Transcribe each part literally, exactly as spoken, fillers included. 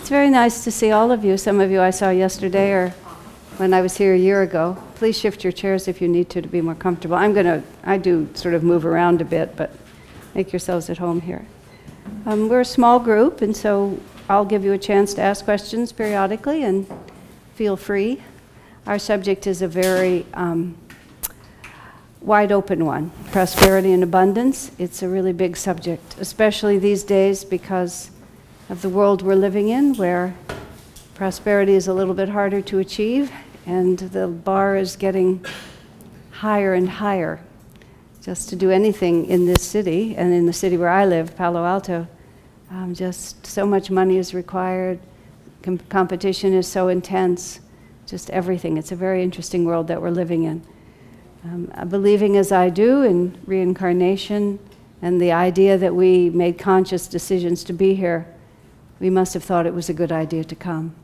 It's very nice to see all of you. Some of you I saw yesterday or when I was here a year ago. Please shift your chairs if you need to to be more comfortable. I'm going to, I do sort of move around a bit, but make yourselves at home here. Um, we're a small group, and so I'll give you a chance to ask questions periodically, and feel free. Our subject is a very um, wide open one, prosperity and abundance. It's a really big subject, especially these days because of the world we're living in, where prosperity is a little bit harder to achieve, and the bar is getting higher and higher. Just to do anything in this city, and in the city where I live, Palo Alto, um, just so much money is required, Com competition is so intense, just everything. It's a very interesting world that we're living in. Um, believing as I do in reincarnation and the idea that we made conscious decisions to be here, we must have thought it was a good idea to come.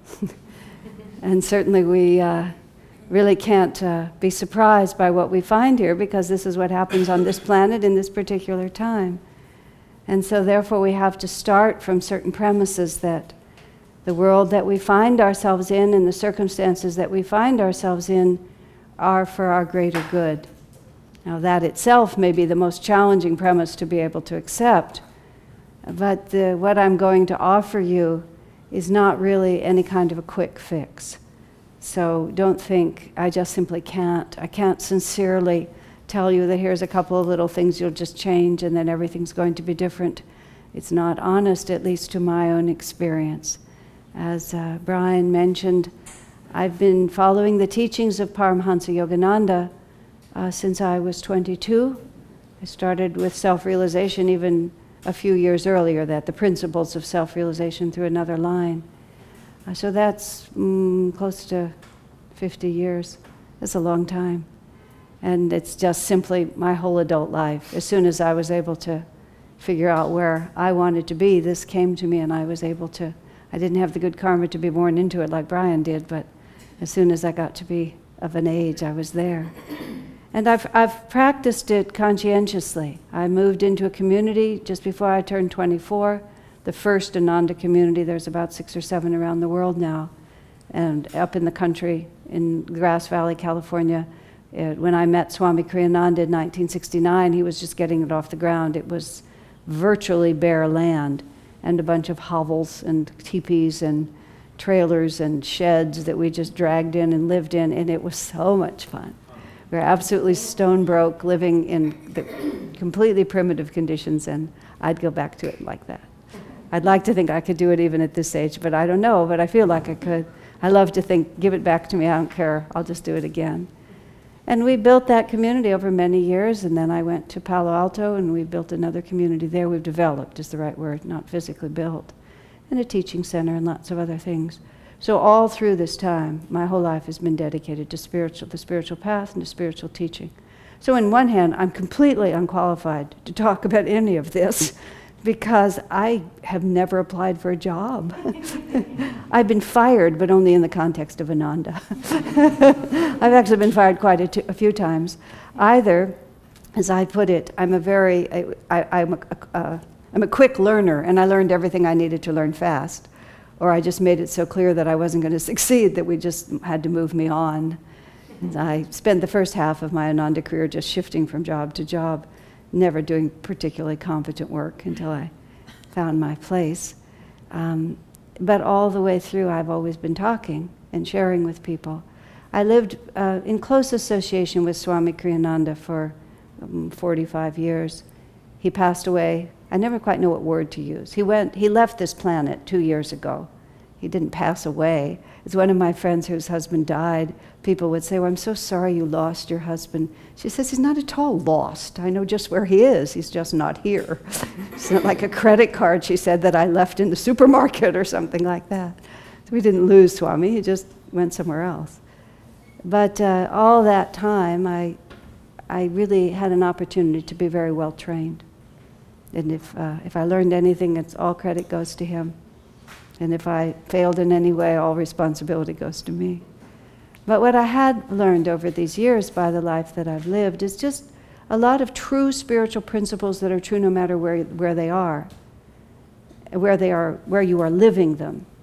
And certainly we uh, really can't uh, be surprised by what we find here, because this is what happens on this planet in this particular time. And so therefore we have to start from certain premises that the world that we find ourselves in and the circumstances that we find ourselves in are for our greater good. Now that itself may be the most challenging premise to be able to accept, but the, what I'm going to offer you is not really any kind of a quick fix. So don't think, I just simply can't. I can't sincerely tell you that here's a couple of little things you'll just change and then everything's going to be different. It's not honest, at least to my own experience. As uh, Brian mentioned, I've been following the teachings of Paramahansa Yogananda uh, since I was twenty-two. I started with self-realization even a few years earlier, that the principles of self-realization through another line. Uh, so that's mm, close to fifty years. That's a long time. And it's just simply my whole adult life. As soon as I was able to figure out where I wanted to be, this came to me, and I was able to, I didn't have the good karma to be born into it like Brian did, but as soon as I got to be of an age, I was there. And I've, I've practiced it conscientiously. I moved into a community just before I turned twenty-four, the first Ananda community. There's about six or seven around the world now. And up in the country, in Grass Valley, California, it, when I met Swami Kriyananda in nineteen sixty-nine, he was just getting it off the ground. It was virtually bare land, and a bunch of hovels and teepees and trailers and sheds that we just dragged in and lived in, and it was so much fun. We were absolutely stone broke, living in the completely primitive conditions, and I'd go back to it like that. I'd like to think I could do it even at this age, but I don't know, but I feel like I could. I love to think, give it back to me, I don't care, I'll just do it again. And we built that community over many years, and then I went to Palo Alto, and we built another community there. We've developed, is the right word, not physically built, and a teaching center and lots of other things. So all through this time, my whole life has been dedicated to spiritual, the spiritual path and to spiritual teaching. So in one hand, I'm completely unqualified to talk about any of this because I have never applied for a job. I've been fired, but only in the context of Ananda. I've actually been fired quite a, t a few times. Either, as I put it, I'm a very, I, I, I'm, a, uh, I'm a quick learner, and I learned everything I needed to learn fast. Or I just made it so clear that I wasn't going to succeed that we just had to move me on. And I spent the first half of my Ananda career just shifting from job to job, never doing particularly competent work until I found my place. Um, but all the way through, I've always been talking and sharing with people. I lived uh, in close association with Swami Kriyananda for um, forty-five years. He passed away. I never quite know what word to use. He went, he left this planet two years ago. He didn't pass away. As one of my friends whose husband died, people would say, well, I'm so sorry you lost your husband. She says, he's not at all lost. I know just where he is. He's just not here. It's not like a credit card, she said, that I left in the supermarket or something like that. So we didn't lose Swami. He just went somewhere else. But uh, all that time, I, I really had an opportunity to be very well trained. And if, uh, if I learned anything, it's all credit goes to him. And if I failed in any way, all responsibility goes to me. But what I had learned over these years by the life that I've lived is just a lot of true spiritual principles that are true no matter where, where they are, where they are, where you are living them.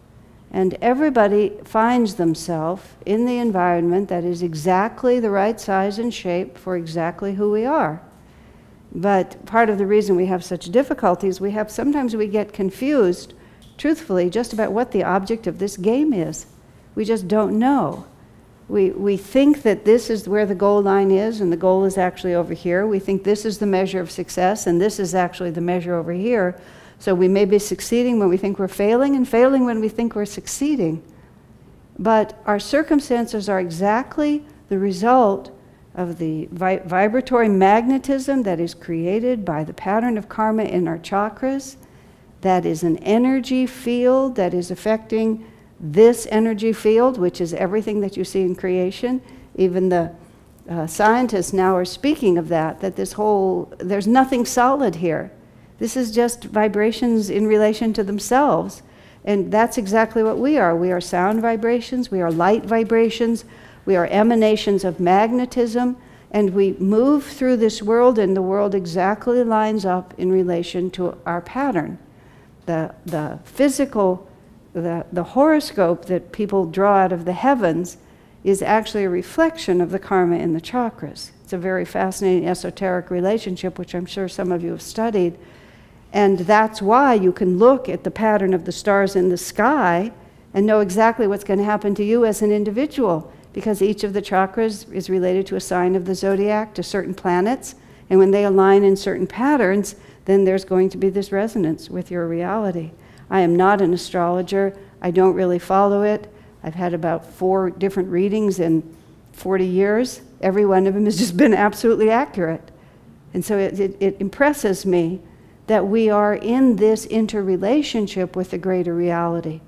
And everybody finds themselves in the environment that is exactly the right size and shape for exactly who we are. But part of the reason we have such difficulties, we have, sometimes we get confused, truthfully, just about what the object of this game is. We just don't know. We, we think that this is where the goal line is, and the goal is actually over here. We think this is the measure of success, and this is actually the measure over here. So we may be succeeding when we think we're failing, and failing when we think we're succeeding. But our circumstances are exactly the result of the vi vibratory magnetism that is created by the pattern of karma in our chakras. That is an energy field that is affecting this energy field, which is everything that you see in creation. Even the uh, scientists now are speaking of that, that this whole, there's nothing solid here. This is just vibrations in relation to themselves. And that's exactly what we are. We are sound vibrations, we are light vibrations, we are emanations of magnetism, and we move through this world, and the world exactly lines up in relation to our pattern. The, the physical, the, the horoscope that people draw out of the heavens is actually a reflection of the karma in the chakras. It's a very fascinating esoteric relationship, which I'm sure some of you have studied. And that's why you can look at the pattern of the stars in the sky and know exactly what's going to happen to you as an individual, because each of the chakras is related to a sign of the zodiac, to certain planets, and when they align in certain patterns, then there's going to be this resonance with your reality. I am not an astrologer. I don't really follow it. I've had about four different readings in forty years. Every one of them has just been absolutely accurate. And so it, it, it impresses me that we are in this interrelationship with the greater reality.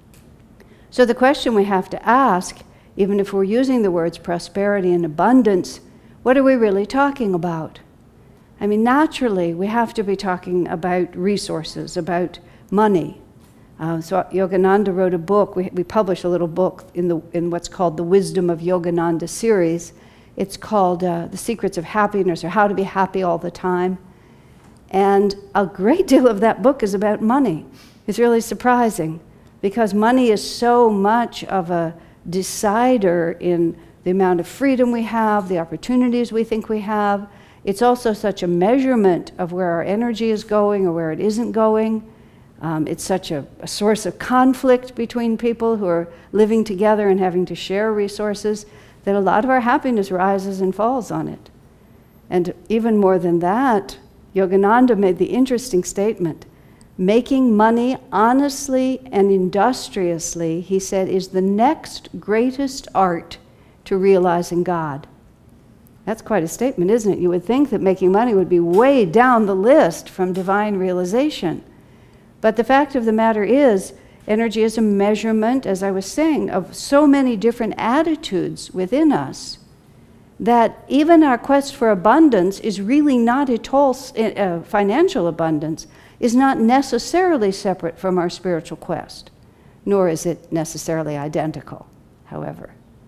So the question we have to ask, even if we're using the words prosperity and abundance, what are we really talking about? I mean, naturally, we have to be talking about resources, about money. Uh, so Yogananda wrote a book. We, we published a little book in, the, in what's called the Wisdom of Yogananda series. It's called uh, The Secrets of Happiness, or How to Be Happy All the Time. And a great deal of that book is about money. It's really surprising, because money is so much of a decider in the amount of freedom we have, the opportunities we think we have. It's also such a measurement of where our energy is going or where it isn't going. Um, it's such a, a source of conflict between people who are living together and having to share resources, that a lot of our happiness rises and falls on it. And even more than that, Yogananda made the interesting statement, making money honestly and industriously, he said, is the next greatest art to realizing God. That's quite a statement, isn't it? You would think that making money would be way down the list from divine realization. But the fact of the matter is, energy is a measurement, as I was saying, of so many different attitudes within us, that even our quest for abundance is really not at all, uh, financial abundance is not necessarily separate from our spiritual quest, nor is it necessarily identical, however.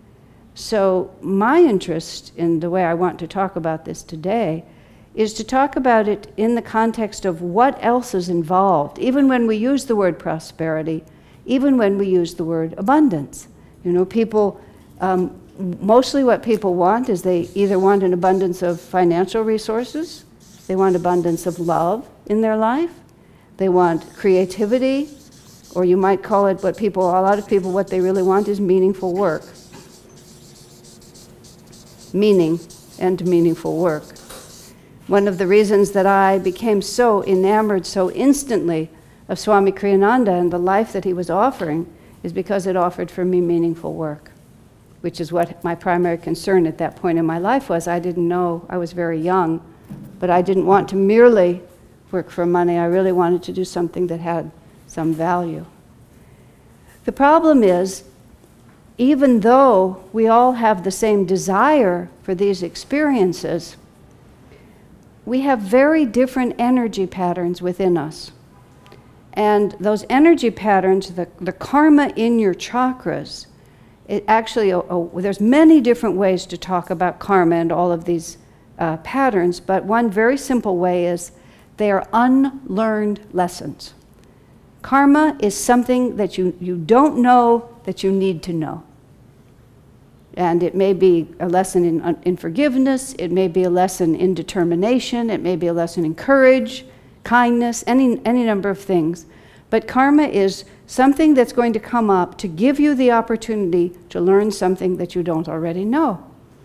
So my interest in the way I want to talk about this today is to talk about it in the context of what else is involved, even when we use the word prosperity, even when we use the word abundance. You know, people, um, mostly what people want is they either want an abundance of financial resources, they want abundance of love in their life, they want creativity, or you might call it what people, a lot of people, what they really want is meaningful work. Meaning and meaningful work. One of the reasons that I became so enamored so instantly of Swami Kriyananda and the life that he was offering is because it offered for me meaningful work, which is what my primary concern at that point in my life was. I didn't know, I was very young, but I didn't want to merely work for money. I really wanted to do something that had some value. The problem is, even though we all have the same desire for these experiences, we have very different energy patterns within us. And those energy patterns, the, the karma in your chakras, it actually, oh, oh, there's many different ways to talk about karma and all of these uh, patterns, but one very simple way is they are unlearned lessons. Karma is something that you, you don't know that you need to know. And it may be a lesson in, in forgiveness, it may be a lesson in determination, it may be a lesson in courage, kindness, any, any number of things. But karma is something that's going to come up to give you the opportunity to learn something that you don't already know.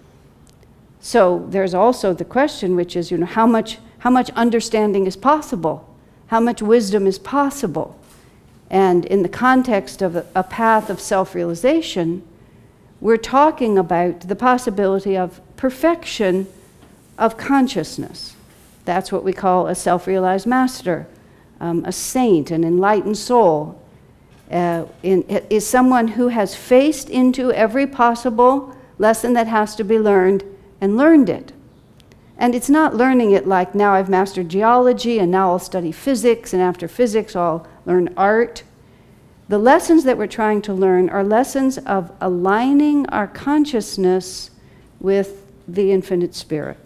So there's also the question, which is, you know, how much, how much understanding is possible? How much wisdom is possible? And in the context of a, a path of self-realization, we're talking about the possibility of perfection of consciousness. That's what we call a self-realized master, um, a saint, an enlightened soul. Uh, in, is someone who has faced into every possible lesson that has to be learned and learned it. And it's not learning it like, now I've mastered geology and now I'll study physics, and after physics I'll learn art. The lessons that we're trying to learn are lessons of aligning our consciousness with the infinite spirit.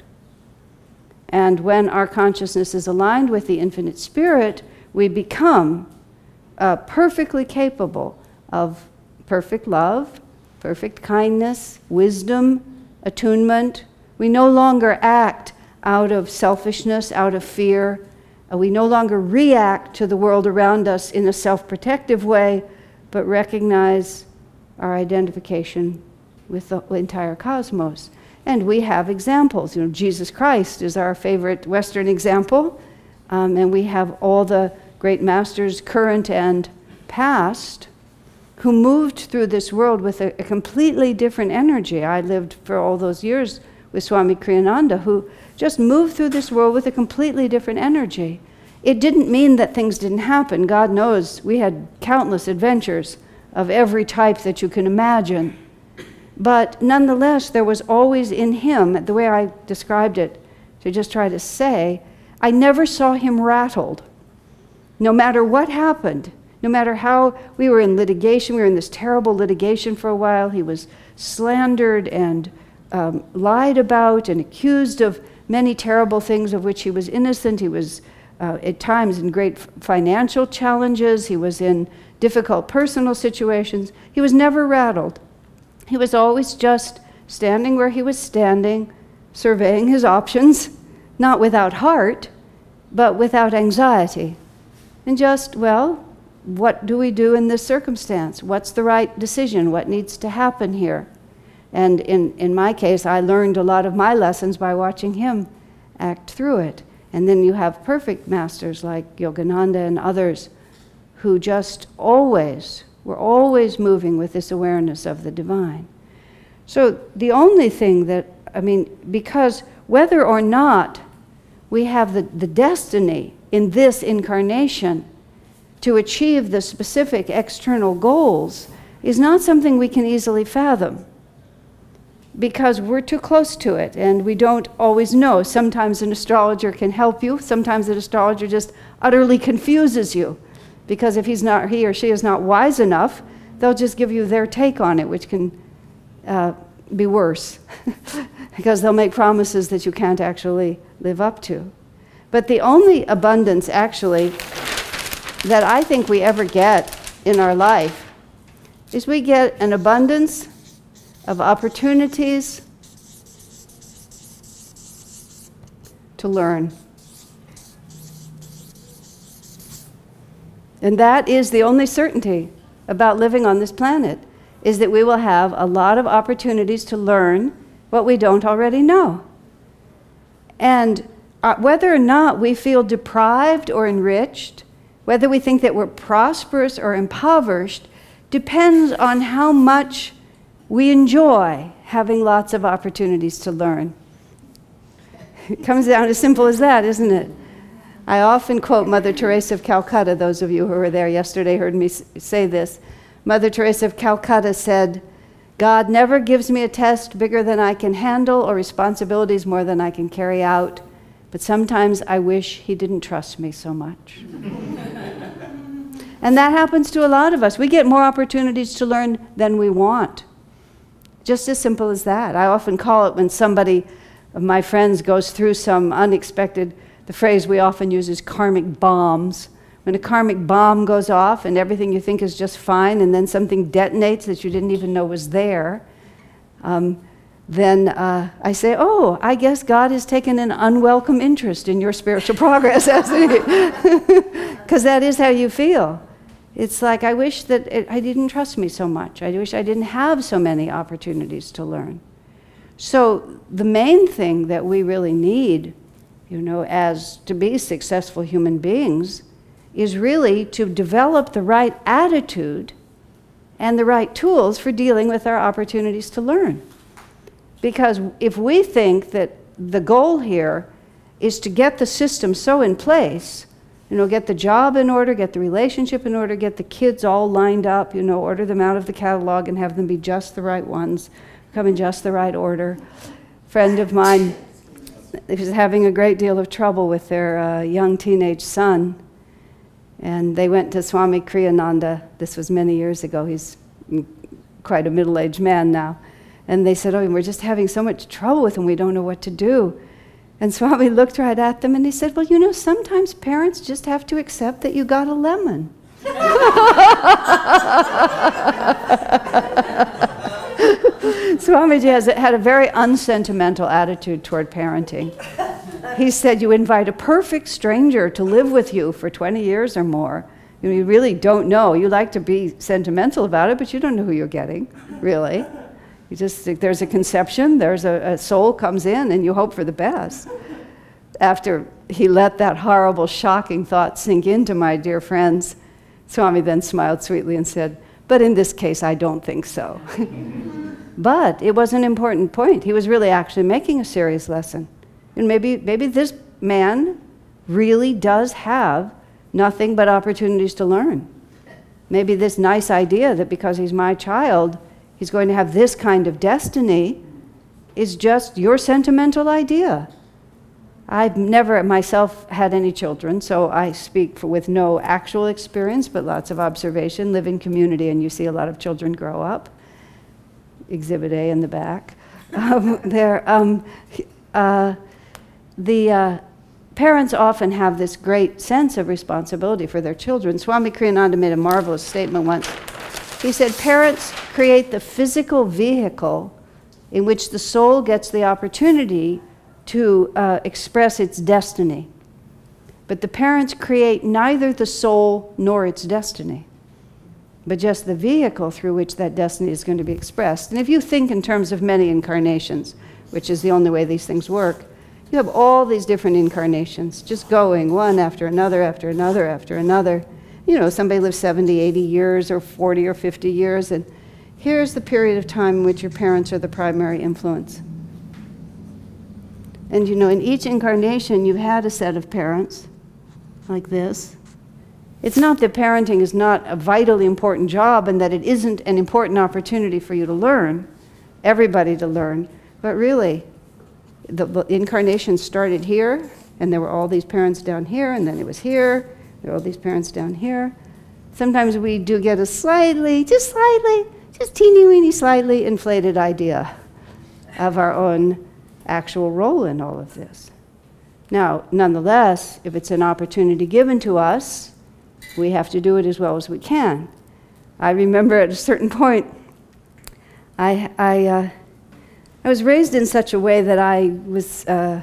And when our consciousness is aligned with the infinite spirit, we become uh, perfectly capable of perfect love, perfect kindness, wisdom, attunement. We no longer act out of selfishness, out of fear. Uh, we no longer react to the world around us in a self-protective way, but recognize our identification with the entire cosmos. And we have examples. You know, Jesus Christ is our favorite Western example, um, and we have all the great masters, current and past, who moved through this world with a, a completely different energy. I lived for all those years with Swami Kriyananda, who just moved through this world with a completely different energy. It didn't mean that things didn't happen. God knows we had countless adventures of every type that you can imagine. But nonetheless, there was always in him, the way I described it, to just try to say, I never saw him rattled. No matter what happened, no matter how we were in litigation, we were in this terrible litigation for a while, he was slandered and um, lied about and accused of many terrible things of which he was innocent. He was uh, at times in great financial challenges. He was in difficult personal situations. He was never rattled. He was always just standing where he was standing, surveying his options, not without heart, but without anxiety. And just, well, what do we do in this circumstance? What's the right decision? What needs to happen here? And in, in my case, I learned a lot of my lessons by watching him act through it. And then you have perfect masters like Yogananda and others who just always, were always moving with this awareness of the divine. So the only thing that, I mean, because whether or not we have the, the destiny in this incarnation to achieve the specific external goals is not something we can easily fathom, because we're too close to it and we don't always know. Sometimes an astrologer can help you. Sometimes an astrologer just utterly confuses you, because if he's not, he or she is not wise enough, they'll just give you their take on it, which can uh, be worse because they'll make promises that you can't actually live up to. But the only abundance actually that I think we ever get in our life is we get an abundance of opportunities to learn. And that is the only certainty about living on this planet, is that we will have a lot of opportunities to learn what we don't already know. And uh, whether or not we feel deprived or enriched, whether we think that we're prosperous or impoverished, depends on how much we enjoy having lots of opportunities to learn. It comes down as simple as that, isn't it? I often quote Mother Teresa of Calcutta. Those of you who were there yesterday heard me say this. Mother Teresa of Calcutta said, God never gives me a test bigger than I can handle or responsibilities more than I can carry out, but sometimes I wish he didn't trust me so much. And that happens to a lot of us. We get more opportunities to learn than we want. Just as simple as that. I often call it when somebody of my friends goes through some unexpected, the phrase we often use is karmic bombs, When a karmic bomb goes off and everything you think is just fine, and then something detonates that you didn't even know was there, um, then uh, I say, oh, I guess God has taken an unwelcome interest in your spiritual progress, hasn't he? Because that is how you feel. It's like, I wish that it, I didn't trust me so much. I wish I didn't have so many opportunities to learn. So the main thing that we really need, you know, as to be successful human beings, is really to develop the right attitude and the right tools for dealing with our opportunities to learn. Because if we think that the goal here is to get the system so in place, you know, get the job in order, get the relationship in order, get the kids all lined up, you know, order them out of the catalog and have them be just the right ones, come in just the right order. A friend of mine is having a great deal of trouble with their uh, young teenage son. And they went to Swami Kriyananda. This was many years ago. He's quite a middle-aged man now. And they said, oh, we're just having so much trouble with him, we don't know what to do. And Swami looked right at them and he said, well, you know, sometimes parents just have to accept that you got a lemon. Swamiji has, had a very unsentimental attitude toward parenting. He said, you invite a perfect stranger to live with you for twenty years or more. You know, you really don't know. You like to be sentimental about it, but you don't know who you're getting, really. You just think there's a conception, there's a, a soul comes in, and you hope for the best. After he let that horrible, shocking thought sink into my dear friends, Swami then smiled sweetly and said, but in this case, I don't think so. But it was an important point. He was really actually making a serious lesson. And maybe, maybe this man really does have nothing but opportunities to learn. Maybe this nice idea that because he's my child, he's going to have this kind of destiny is just your sentimental idea. I've never myself had any children, so I speak for, with no actual experience, but lots of observation, live in community, and you see a lot of children grow up. Exhibit A in the back. Um, they're, um, uh, the uh, parents often have this great sense of responsibility for their children. Swami Kriyananda made a marvelous statement once. He said, parents create the physical vehicle in which the soul gets the opportunity to uh, express its destiny. But the parents create neither the soul nor its destiny, but just the vehicle through which that destiny is going to be expressed. And if you think in terms of many incarnations, which is the only way these things work, you have all these different incarnations, just going one after another, after another, after another. You know, somebody lives seventy, eighty years, or forty or fifty years, and here's the period of time in which your parents are the primary influence. And you know, in each incarnation, you've had a set of parents, like this. It's not that parenting is not a vitally important job and that it isn't an important opportunity for you to learn, everybody to learn, but really, the, the incarnation started here, and there were all these parents down here, and then it was here, there are all these parents down here. Sometimes we do get a slightly, just slightly, just teeny weeny slightly inflated idea of our own actual role in all of this. Now, nonetheless, if it's an opportunity given to us, we have to do it as well as we can. I remember at a certain point, I, I, uh, I was raised in such a way that I was, uh,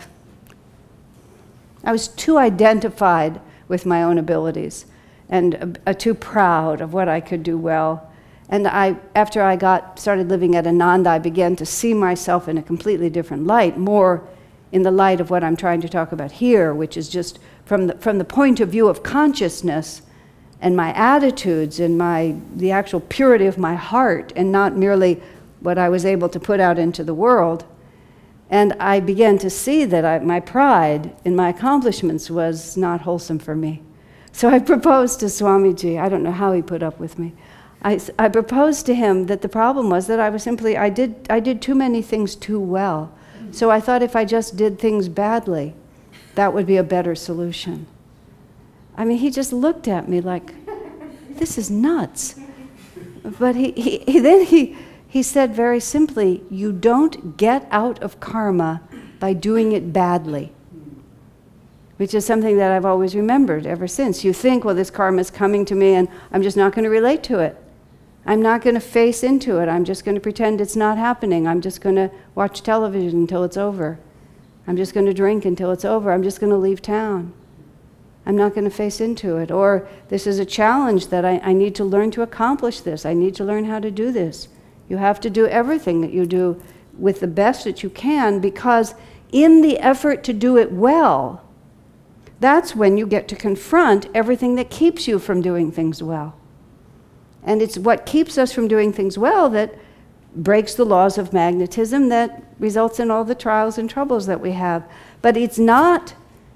I was too identified with my own abilities and uh, too proud of what I could do well. And I, after I got started living at Ananda, I began to see myself in a completely different light, more in the light of what I'm trying to talk about here, which is just from the, from the point of view of consciousness and my attitudes and my, the actual purity of my heart, and not merely what I was able to put out into the world. And I began to see that I, my pride in my accomplishments was not wholesome for me. So I proposed to Swamiji. I don't know how he put up with me. I, I proposed to him that the problem was that I was simply, I did, I did too many things too well. So I thought if I just did things badly, that would be a better solution. I mean, he just looked at me like, this is nuts. But he, he, he then he, he said very simply, you don't get out of karma by doing it badly. which is something that I've always remembered ever since. You think, well, this karma is coming to me and I'm just not going to relate to it. I'm not going to face into it. I'm just going to pretend it's not happening. I'm just going to watch television until it's over. I'm just going to drink until it's over. I'm just going to leave town. I'm not going to face into it. Or this is a challenge that I, I need to learn to accomplish this. I need to learn how to do this. You have to do everything that you do with the best that you can, because in the effort to do it well, that's when you get to confront everything that keeps you from doing things well. And it's what keeps us from doing things well that breaks the laws of magnetism, that results in all the trials and troubles that we have. But it's not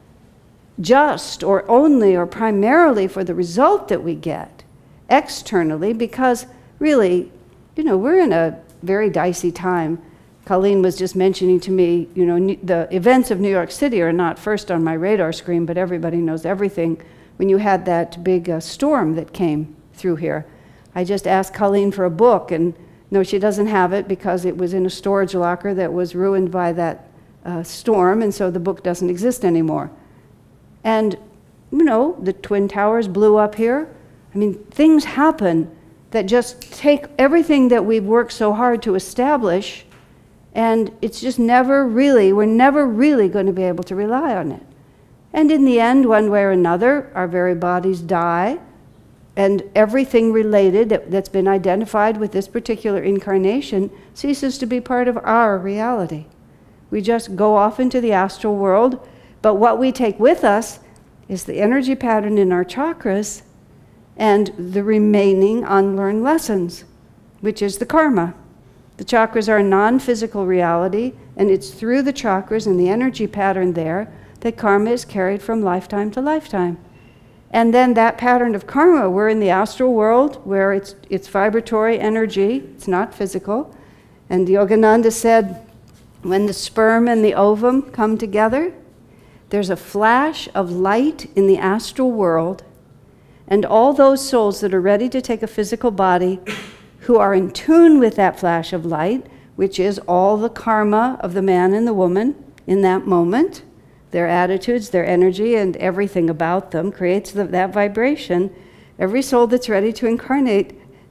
just or only or primarily for the result that we get externally, because really, you know, we're in a very dicey time. Colleen was just mentioning to me, you know, the events of New York City are not first on my radar screen, but everybody knows everything. When you had that big uh, storm that came through here, I just asked Colleen for a book, and no, she doesn't have it because it was in a storage locker that was ruined by that uh, storm, and so the book doesn't exist anymore. And, you know, the Twin Towers blew up here. I mean, things happen that just take everything that we've worked so hard to establish, and it's just never really, we're never really going to be able to rely on it. And in the end, one way or another, our very bodies die, and everything related that, that's been identified with this particular incarnation ceases to be part of our reality. We just go off into the astral world, but what we take with us is the energy pattern in our chakras and the remaining unlearned lessons, which is the karma. The chakras are a non-physical reality, and it's through the chakras and the energy pattern there that karma is carried from lifetime to lifetime. And then that pattern of karma, we're in the astral world where it's, it's vibratory energy, it's not physical. And Yogananda said, when the sperm and the ovum come together, there's a flash of light in the astral world, and all those souls that are ready to take a physical body, who are in tune with that flash of light, which is all the karma of the man and the woman in that moment, their attitudes, their energy, and everything about them creates the, that vibration. Every soul that's ready to incarnate,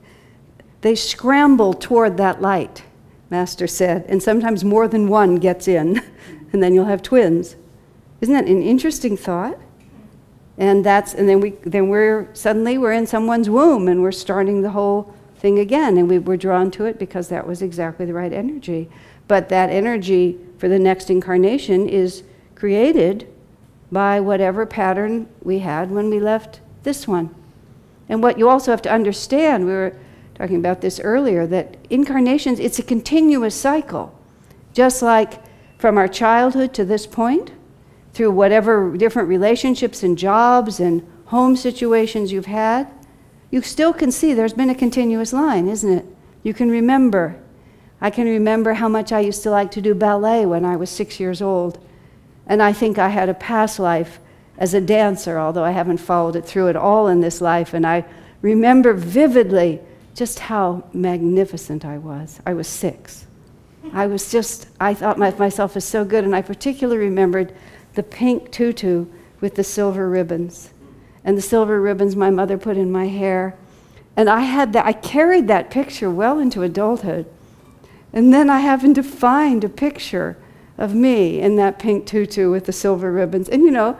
they scramble toward that light, Master said, and sometimes more than one gets in, and then you'll have twins. Isn't that an interesting thought? And that's, and then we, then we're suddenly we're in someone's womb, and we're starting the whole thing again, and we were drawn to it because that was exactly the right energy. But that energy for the next incarnation is created by whatever pattern we had when we left this one. And what you also have to understand, we were talking about this earlier, that incarnations, it's a continuous cycle. Just like from our childhood to this point, through whatever different relationships and jobs and home situations you've had, you still can see there's been a continuous line, isn't it? You can remember. I can remember how much I used to like to do ballet when I was six years old. And I think I had a past life as a dancer, although I haven't followed it through at all in this life. And I remember vividly just how magnificent I was. I was six. I was just, I thought my, myself as so good. And I particularly remembered the pink tutu with the silver ribbons. And the silver ribbons my mother put in my hair. And I had that, I carried that picture well into adulthood. And then I happened to find a picture of me in that pink tutu with the silver ribbons. And you know,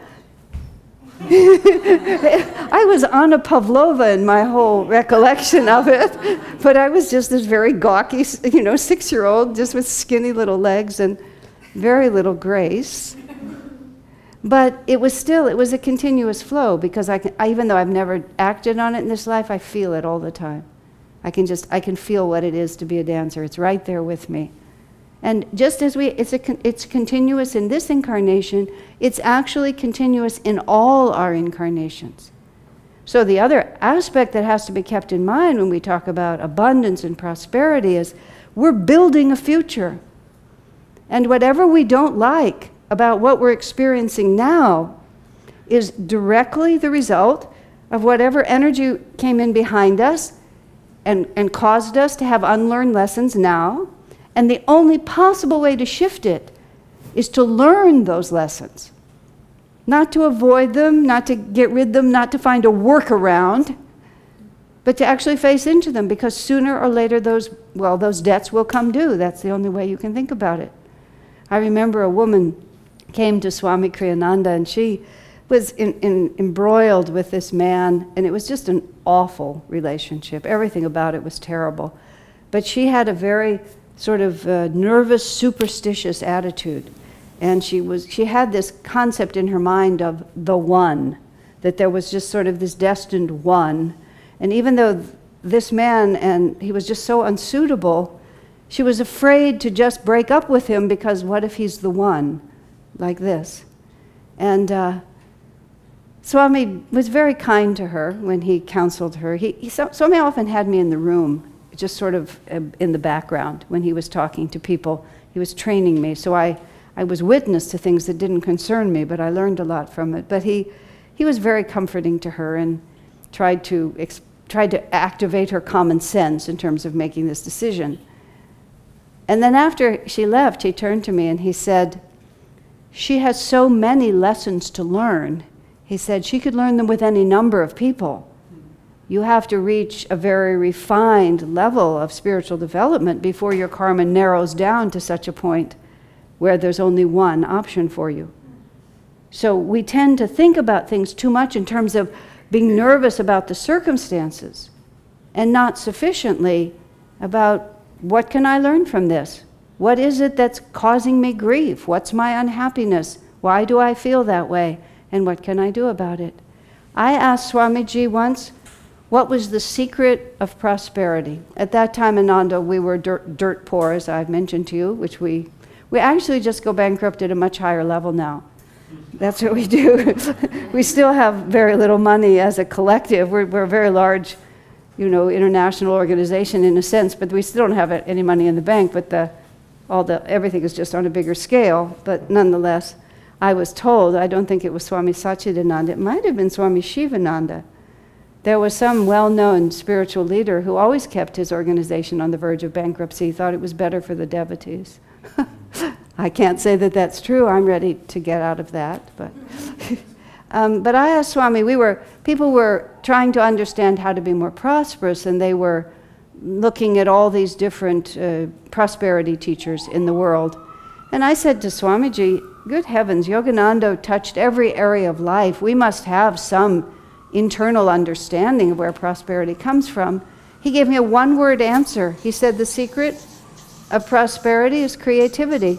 I was Anna Pavlova in my whole recollection of it, but I was just this very gawky, you know, six-year-old, just with skinny little legs and very little grace. But it was still, it was a continuous flow, because I can, I, even though I've never acted on it in this life, I feel it all the time. I can just, I can feel what it is to be a dancer. It's right there with me. And just as we, it's, a, it's continuous in this incarnation, it's actually continuous in all our incarnations. So the other aspect that has to be kept in mind when we talk about abundance and prosperity is we're building a future. And whatever we don't like about what we're experiencing now is directly the result of whatever energy came in behind us and, and caused us to have unlearned lessons now. And the only possible way to shift it is to learn those lessons. Not to avoid them, not to get rid of them, not to find a workaround, but to actually face into them, because sooner or later those, well, those debts will come due. That's the only way you can think about it. I remember a woman came to Swami Kriyananda, and she was in, in, embroiled with this man, and it was just an awful relationship. Everything about it was terrible. But she had a very sort of uh, nervous, superstitious attitude. And she, was, she had this concept in her mind of the one, that there was just sort of this destined one. And even though this man, and he was just so unsuitable, she was afraid to just break up with him, because what if he's the one, like this? And uh, Swami was very kind to her when he counseled her. He, he, Swami often had me in the room, just sort of in the background when he was talking to people. He was training me, so I, I was witness to things that didn't concern me, but I learned a lot from it. But he, he was very comforting to her and tried to, ex tried to activate her common sense in terms of making this decision. And then after she left, he turned to me and he said, she has so many lessons to learn. He said she could learn them with any number of people. You have to reach a very refined level of spiritual development before your karma narrows down to such a point where there's only one option for you. So we tend to think about things too much in terms of being nervous about the circumstances, and not sufficiently about what can I learn from this? What is it that's causing me grief? What's my unhappiness? Why do I feel that way? And what can I do about it? I asked Swamiji once, what was the secret of prosperity? At that time, Ananda, we were dirt, dirt poor, as I've mentioned to you, which we, we actually just go bankrupt at a much higher level now. That's what we do. We still have very little money as a collective. We're, we're a very large, you know, international organization in a sense, but we still don't have any money in the bank, but the, all the, everything is just on a bigger scale. But nonetheless, I was told, I don't think it was Swami Satchidananda, it might have been Swami Shivananda. There was some well-known spiritual leader who always kept his organization on the verge of bankruptcy. He thought it was better for the devotees. I can't say that that's true. I'm ready to get out of that. But, um, but I asked Swami, we were, people were trying to understand how to be more prosperous, and they were looking at all these different uh, prosperity teachers in the world. And I said to Swamiji, good heavens, Yogananda touched every area of life. We must have some internal understanding of where prosperity comes from. He gave me a one-word answer. He said, the secret of prosperity is creativity.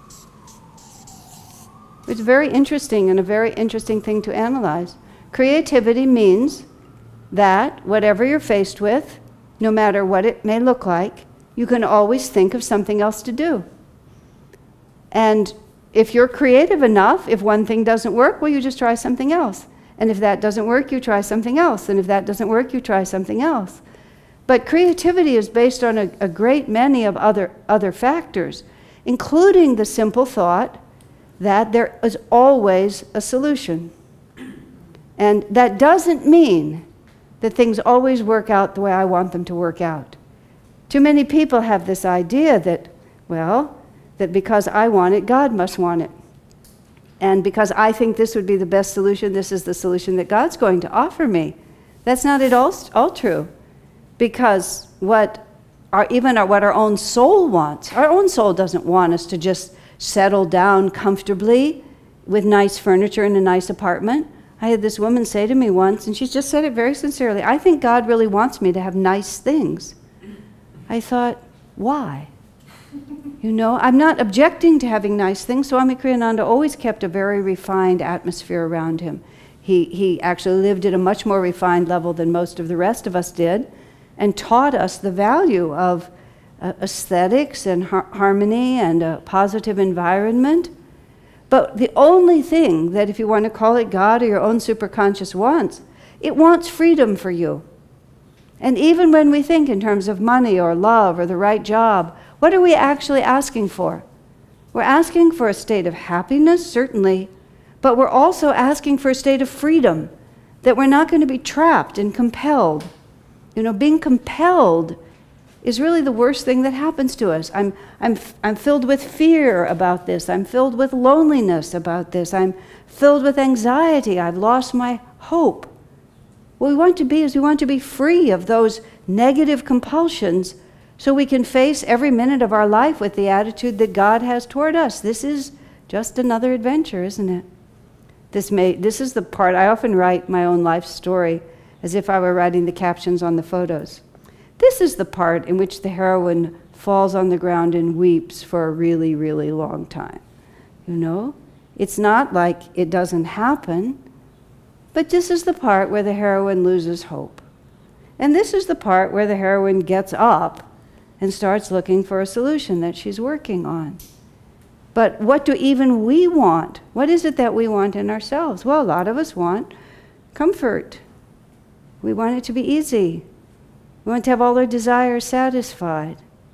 It's very interesting and a very interesting thing to analyze. Creativity means that whatever you're faced with, no matter what it may look like, you can always think of something else to do. And if you're creative enough, if one thing doesn't work, well, you just try something else. And if that doesn't work, you try something else. And if that doesn't work, you try something else. But creativity is based on a, a great many of other, other factors, including the simple thought that there is always a solution. And that doesn't mean that things always work out the way I want them to work out. Too many people have this idea that, well, that because I want it, God must want it. And because I think this would be the best solution, this is the solution that God's going to offer me. That's not at all, all true. Because what our, even our, what our own soul wants, our own soul doesn't want us to just settle down comfortably with nice furniture in a nice apartment. I had this woman say to me once, and she just said it very sincerely, I think God really wants me to have nice things. I thought, why? You know, I'm not objecting to having nice things. Swami Kriyananda always kept a very refined atmosphere around him. He, he actually lived at a much more refined level than most of the rest of us did, and taught us the value of uh, aesthetics and har harmony and a positive environment. But the only thing that, if you want to call it God or your own superconscious wants, it wants freedom for you. And even when we think in terms of money or love or the right job, what are we actually asking for? We're asking for a state of happiness, certainly, but we're also asking for a state of freedom, that we're not going to be trapped and compelled. You know, being compelled is really the worst thing that happens to us. I'm, I'm, I'm filled with fear about this. I'm filled with loneliness about this. I'm filled with anxiety. I've lost my hope. What we want to be is we want to be free of those negative compulsions so we can face every minute of our life with the attitude that God has toward us. This is just another adventure, isn't it? This, may, this is the part, I often write my own life story as if I were writing the captions on the photos. This is the part in which the heroine falls on the ground and weeps for a really, really long time. You know? It's not like it doesn't happen, but this is the part where the heroine loses hope. And this is the part where the heroine gets up and starts looking for a solution that she's working on. But what do even we want? What is it that we want in ourselves? Well, a lot of us want comfort. We want it to be easy. We want to have all our desires satisfied.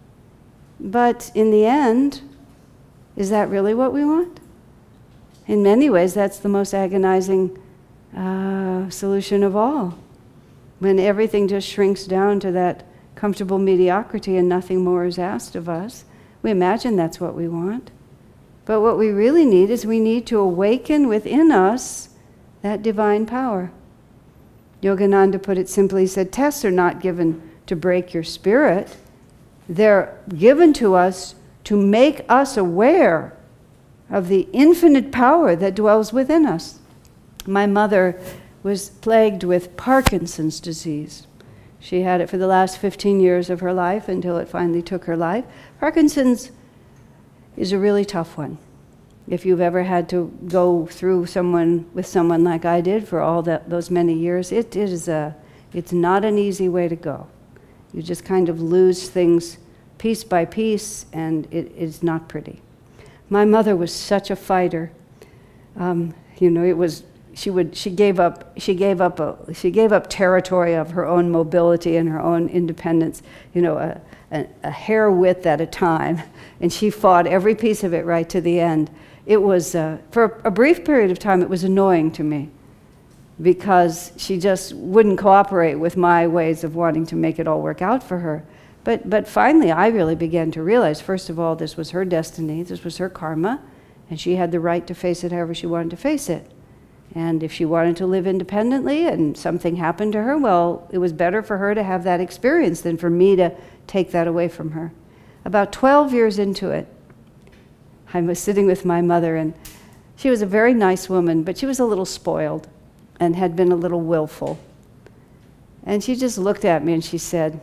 But in the end, is that really what we want? In many ways, that's the most agonizing uh, solution of all. When everything just shrinks down to that comfortable mediocrity and nothing more is asked of us, we imagine that's what we want. But what we really need is we need to awaken within us that divine power. Yogananda put it simply, he said, tests are not given to break your spirit. They're given to us to make us aware of the infinite power that dwells within us. My mother was plagued with Parkinson's disease. She had it for the last fifteen years of her life until it finally took her life. Parkinson's is a really tough one. If you've ever had to go through someone with someone like I did for all that, those many years, it is a, it's not an easy way to go. You just kind of lose things piece by piece, and it is not pretty. My mother was such a fighter. Um, you know, it was, she would, she gave up, she gave up, a, she gave up territory of her own mobility and her own independence, you know, a, a, a hair width at a time, and she fought every piece of it right to the end. It was, uh, for a brief period of time, it was annoying to me because she just wouldn't cooperate with my ways of wanting to make it all work out for her. But, but finally, I really began to realize, first of all, this was her destiny, this was her karma, and she had the right to face it however she wanted to face it. And if she wanted to live independently and something happened to her, well, it was better for her to have that experience than for me to take that away from her. About twelve years into it, I was sitting with my mother, and she was a very nice woman, but she was a little spoiled and had been a little willful. And she just looked at me and she said,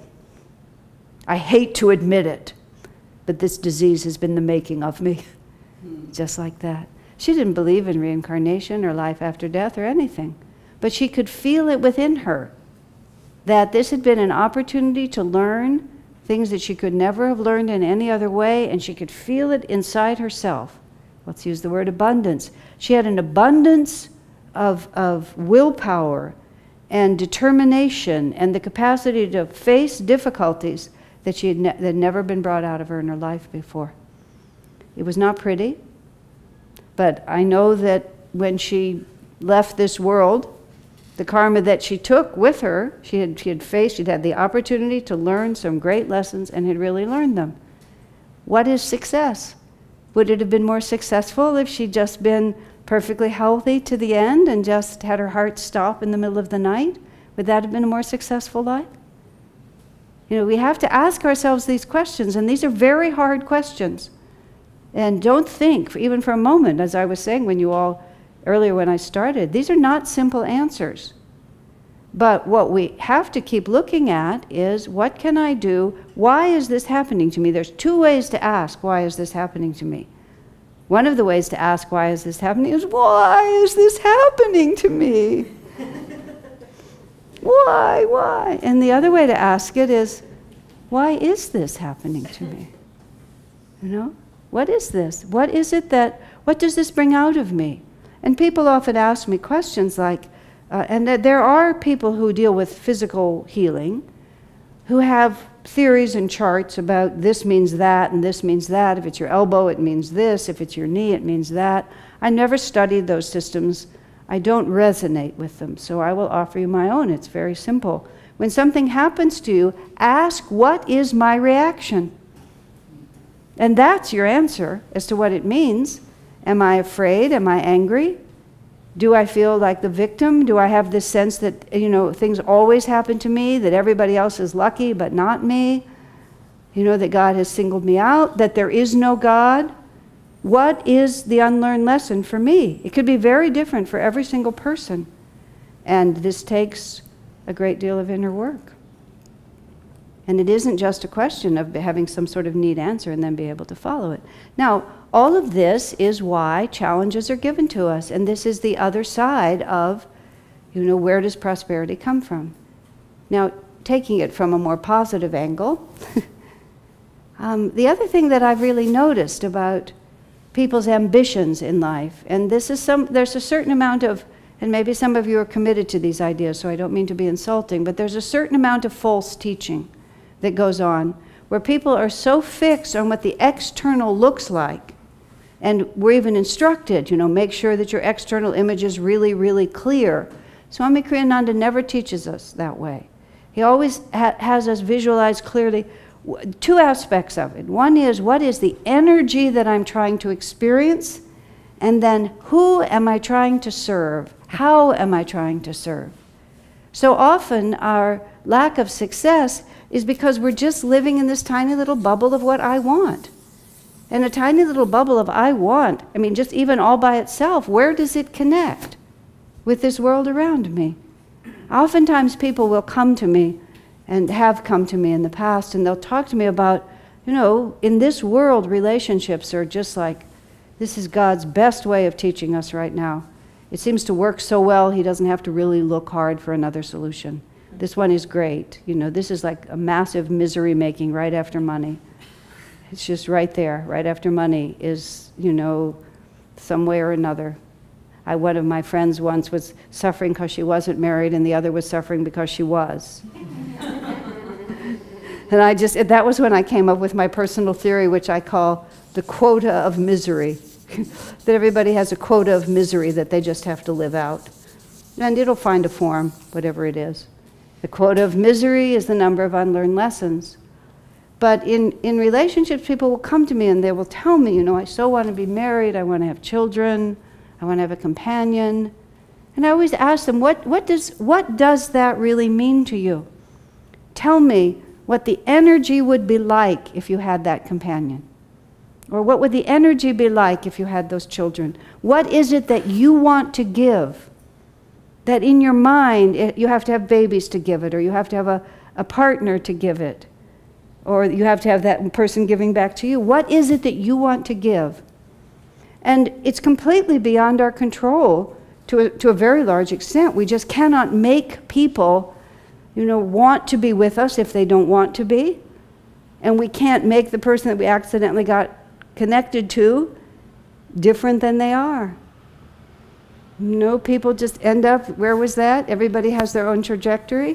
I hate to admit it, but this disease has been the making of me. Just like that. She didn't believe in reincarnation or life after death or anything, but she could feel it within her that this had been an opportunity to learn things that she could never have learned in any other way, and she could feel it inside herself. Let's use the word abundance. She had an abundance of, of willpower and determination and the capacity to face difficulties that she had, ne that had never been brought out of her in her life before. It was not pretty, but I know that when she left this world, the karma that she took with her, she had, she had faced, she'd had the opportunity to learn some great lessons and had really learned them. What is success? Would it have been more successful if she'd just been perfectly healthy to the end and just had her heart stop in the middle of the night? Would that have been a more successful life? You know, we have to ask ourselves these questions, and these are very hard questions. And don't think, even for a moment, as I was saying when you all, earlier when I started, these are not simple answers. But what we have to keep looking at is, what can I do? Why is this happening to me? There's two ways to ask, why is this happening to me? One of the ways to ask, why is this happening, is, why is this happening to me? Why, why? And the other way to ask it is, why is this happening to me? You know? What is this? What is it that, what does this bring out of me? And people often ask me questions like, uh, and that there are people who deal with physical healing who have theories and charts about this means that and this means that. If it's your elbow, it means this. If it's your knee, it means that. I never studied those systems. I don't resonate with them, so I will offer you my own. It's very simple. When something happens to you, ask, what is my reaction? And that's your answer as to what it means. Am I afraid? Am I angry? Do I feel like the victim? Do I have this sense that, you know, things always happen to me, that everybody else is lucky but not me? You know, that God has singled me out, that there is no God? What is the unlearned lesson for me? It could be very different for every single person. And this takes a great deal of inner work. And it isn't just a question of having some sort of neat answer and then be able to follow it. Now, all of this is why challenges are given to us. And this is the other side of, you know, where does prosperity come from? Now, taking it from a more positive angle, um, the other thing that I've really noticed about people's ambitions in life, and this is some, there's a certain amount of, and maybe some of you are committed to these ideas, so I don't mean to be insulting, but there's a certain amount of false teaching that goes on, where people are so fixed on what the external looks like, and we're even instructed, you know, make sure that your external image is really, really clear. Swami Kriyananda never teaches us that way. He always ha has us visualize clearly two aspects of it. One is, what is the energy that I'm trying to experience? And then, who am I trying to serve? How am I trying to serve? So often, our lack of success is because we're just living in this tiny little bubble of what I want. And a tiny little bubble of I want, I mean, just even all by itself, where does it connect with this world around me? Oftentimes people will come to me, and have come to me in the past, and they'll talk to me about, you know, in this world, relationships are just like, this is God's best way of teaching us right now. It seems to work so well, he doesn't have to really look hard for another solution. This one is great. You know, this is like a massive misery making right after money. It's just right there, right after money is, you know, some way or another. I, one of my friends once was suffering because she wasn't married, and the other was suffering because she was. And I just, that was when I came up with my personal theory, which I call the quota of misery. That everybody has a quota of misery that they just have to live out. And it'll find a form, whatever it is. The quota of misery is the number of unlearned lessons. But in, in relationships, people will come to me and they will tell me, you know, I so want to be married, I want to have children, I want to have a companion. And I always ask them, what, what, does, what does that really mean to you? Tell me what the energy would be like if you had that companion. Or what would the energy be like if you had those children? What is it that you want to give? That in your mind, it, you have to have babies to give it, or you have to have a, a partner to give it, or you have to have that person giving back to you. What is it that you want to give? And it's completely beyond our control to a, to a very large extent. We just cannot make people, you know, want to be with us if they don't want to be. And we can't make the person that we accidentally got connected to different than they are. You know, people just end up, where was that? Everybody has their own trajectory.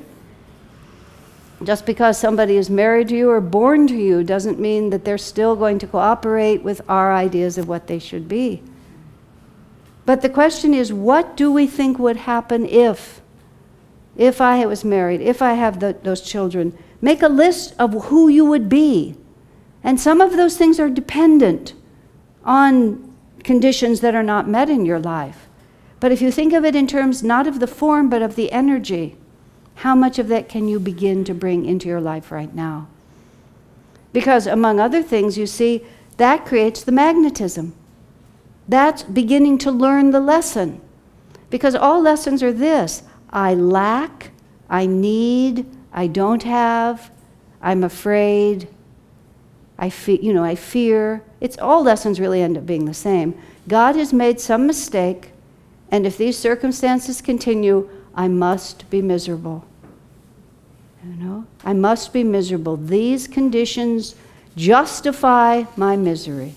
Just because somebody is married to you or born to you doesn't mean that they're still going to cooperate with our ideas of what they should be. But the question is, what do we think would happen if, if I was married, if I have the, those children? Make a list of who you would be. And some of those things are dependent on conditions that are not met in your life. But if you think of it in terms not of the form, but of the energy, how much of that can you begin to bring into your life right now? Because among other things, you see, that creates the magnetism. That's beginning to learn the lesson. Because all lessons are this: I lack, I need, I don't have, I'm afraid, I fe- you know, I fear. It's all lessons really end up being the same. God has made some mistake, and if these circumstances continue, I must be miserable. You know, I must be miserable. These conditions justify my misery.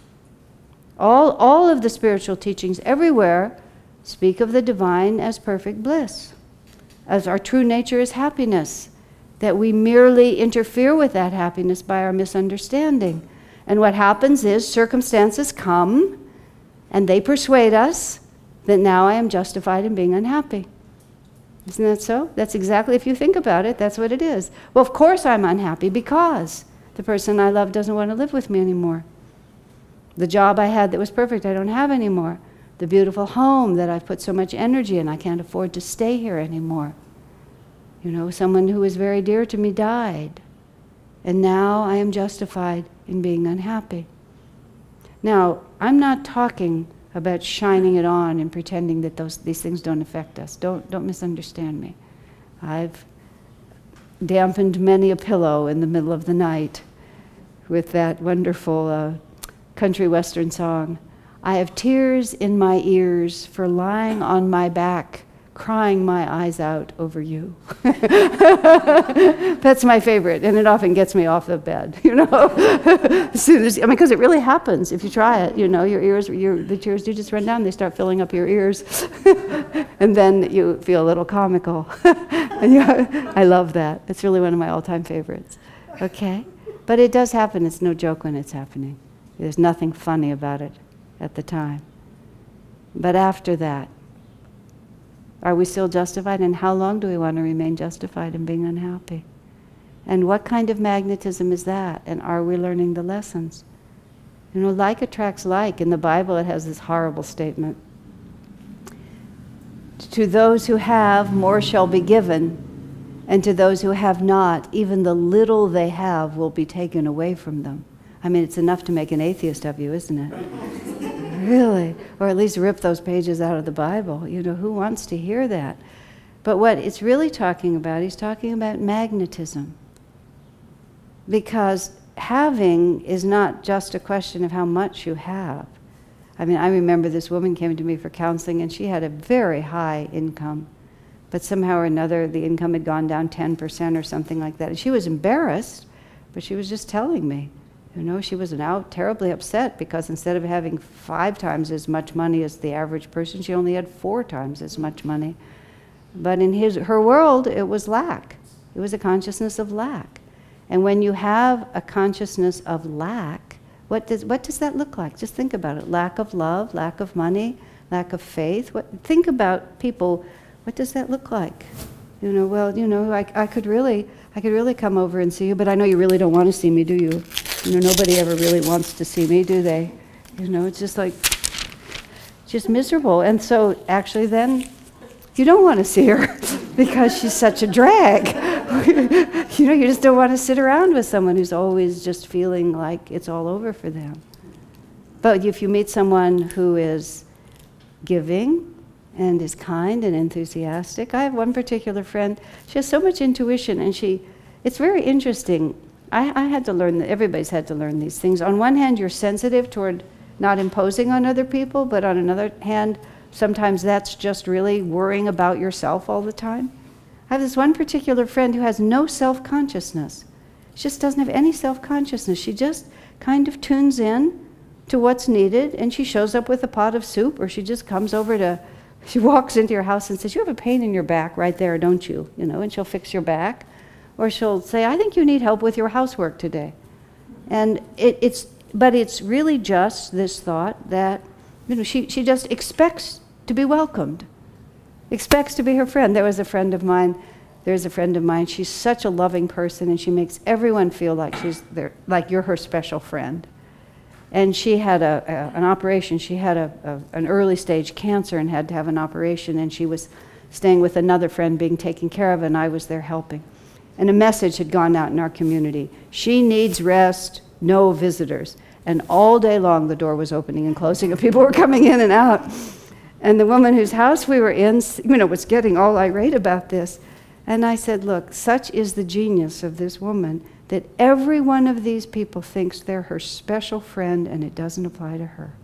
All, all of the spiritual teachings everywhere speak of the divine as perfect bliss, as our true nature is happiness, that we merely interfere with that happiness by our misunderstanding. And what happens is circumstances come and they persuade us that now I am justified in being unhappy. Isn't that so? That's exactly, if you think about it, that's what it is. Well, of course I'm unhappy because the person I love doesn't want to live with me anymore. The job I had that was perfect, I don't have anymore. The beautiful home that I've put so much energy in, I can't afford to stay here anymore. You know, someone who was very dear to me died. And now I am justified in being unhappy. Now, I'm not talking about shining it on and pretending that those, these things don't affect us. Don't, don't misunderstand me. I've dampened many a pillow in the middle of the night with that wonderful uh, country western song. I have tears in my ears for lying on my back, crying my eyes out over you. That's my favorite, and it often gets me off the bed, you know. As soon as, I mean, because it really happens if you try it, you know, your ears, your, the tears do just run down, they start filling up your ears, and then you feel a little comical. And you, I love that. It's really one of my all-time favorites. Okay? But it does happen. It's no joke when it's happening. There's nothing funny about it at the time. But after that, are we still justified? And how long do we want to remain justified in being unhappy? And what kind of magnetism is that? And are we learning the lessons? You know, like attracts like. In the Bible, it has this horrible statement. To those who have, more shall be given. And to those who have not, even the little they have will be taken away from them. I mean, it's enough to make an atheist of you, isn't it? Really? Or at least rip those pages out of the Bible. You know, who wants to hear that? But what it's really talking about, he's talking about magnetism. Because having is not just a question of how much you have. I mean, I remember this woman came to me for counseling, and she had a very high income. But somehow or another, the income had gone down ten percent or something like that. And she was embarrassed, but she was just telling me. You know, she was now terribly upset because instead of having five times as much money as the average person, she only had four times as much money. But in his, her world, it was lack. It was a consciousness of lack. And when you have a consciousness of lack, what does, what does that look like? Just think about it. Lack of love, lack of money, lack of faith. What, think about people, what does that look like? You know, well, you know, I, I could really, I could really come over and see you, but I know you really don't want to see me, do you? You know, nobody ever really wants to see me, do they? You know, it's just like, just miserable. And so actually then, you don't want to see her because she's such a drag. You know, you just don't want to sit around with someone who's always just feeling like it's all over for them. But if you meet someone who is giving and is kind and enthusiastic, I have one particular friend, she has so much intuition, and she, it's very interesting. I, I had to learn, everybody's had to learn these things. On one hand, you're sensitive toward not imposing on other people, but on another hand, sometimes that's just really worrying about yourself all the time. I have this one particular friend who has no self-consciousness. She just doesn't have any self-consciousness. She just kind of tunes in to what's needed, and she shows up with a pot of soup, or she just comes over to, she walks into your house and says, you have a pain in your back right there, don't you? You know, and she'll fix your back. Or she'll say, I think you need help with your housework today. And it, it's, but it's really just this thought that, you know, she, she just expects to be welcomed, expects to be her friend. There was a friend of mine, there's a friend of mine, she's such a loving person, and she makes everyone feel like she's there, like you're her special friend. And she had a, a, an operation, she had a, a, an early stage cancer and had to have an operation, and she was staying with another friend being taken care of, and I was there helping. And a message had gone out in our community. She needs rest, no visitors. And all day long the door was opening and closing and people were coming in and out. And the woman whose house we were in, you know, was getting all irate about this. And I said, look, such is the genius of this woman that every one of these people thinks they're her special friend, and it doesn't apply to her.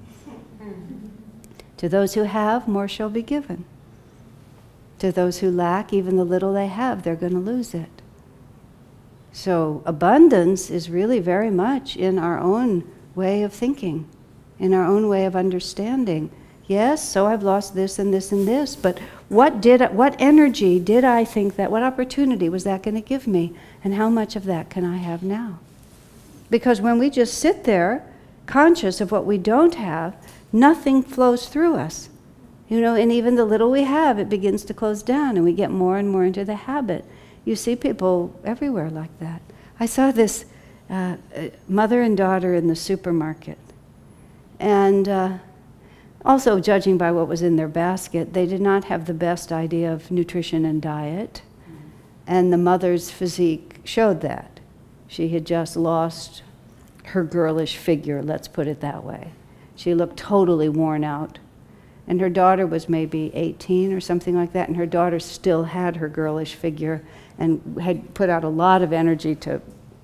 To those who have, more shall be given. To those who lack, even the little they have, they're going to lose it. So abundance is really very much in our own way of thinking, in our own way of understanding. Yes, so I've lost this and this and this, but what did, what energy did I think that, what opportunity was that going to give me, and how much of that can I have now? Because when we just sit there, conscious of what we don't have, nothing flows through us. You know, and even the little we have, it begins to close down, and we get more and more into the habit. You see people everywhere like that. I saw this uh, mother and daughter in the supermarket. And uh, also, judging by what was in their basket, they did not have the best idea of nutrition and diet. And the mother's physique showed that. She had just lost her girlish figure, let's put it that way. She looked totally worn out. And her daughter was maybe eighteen or something like that, and her daughter still had her girlish figure and had put out a lot of energy to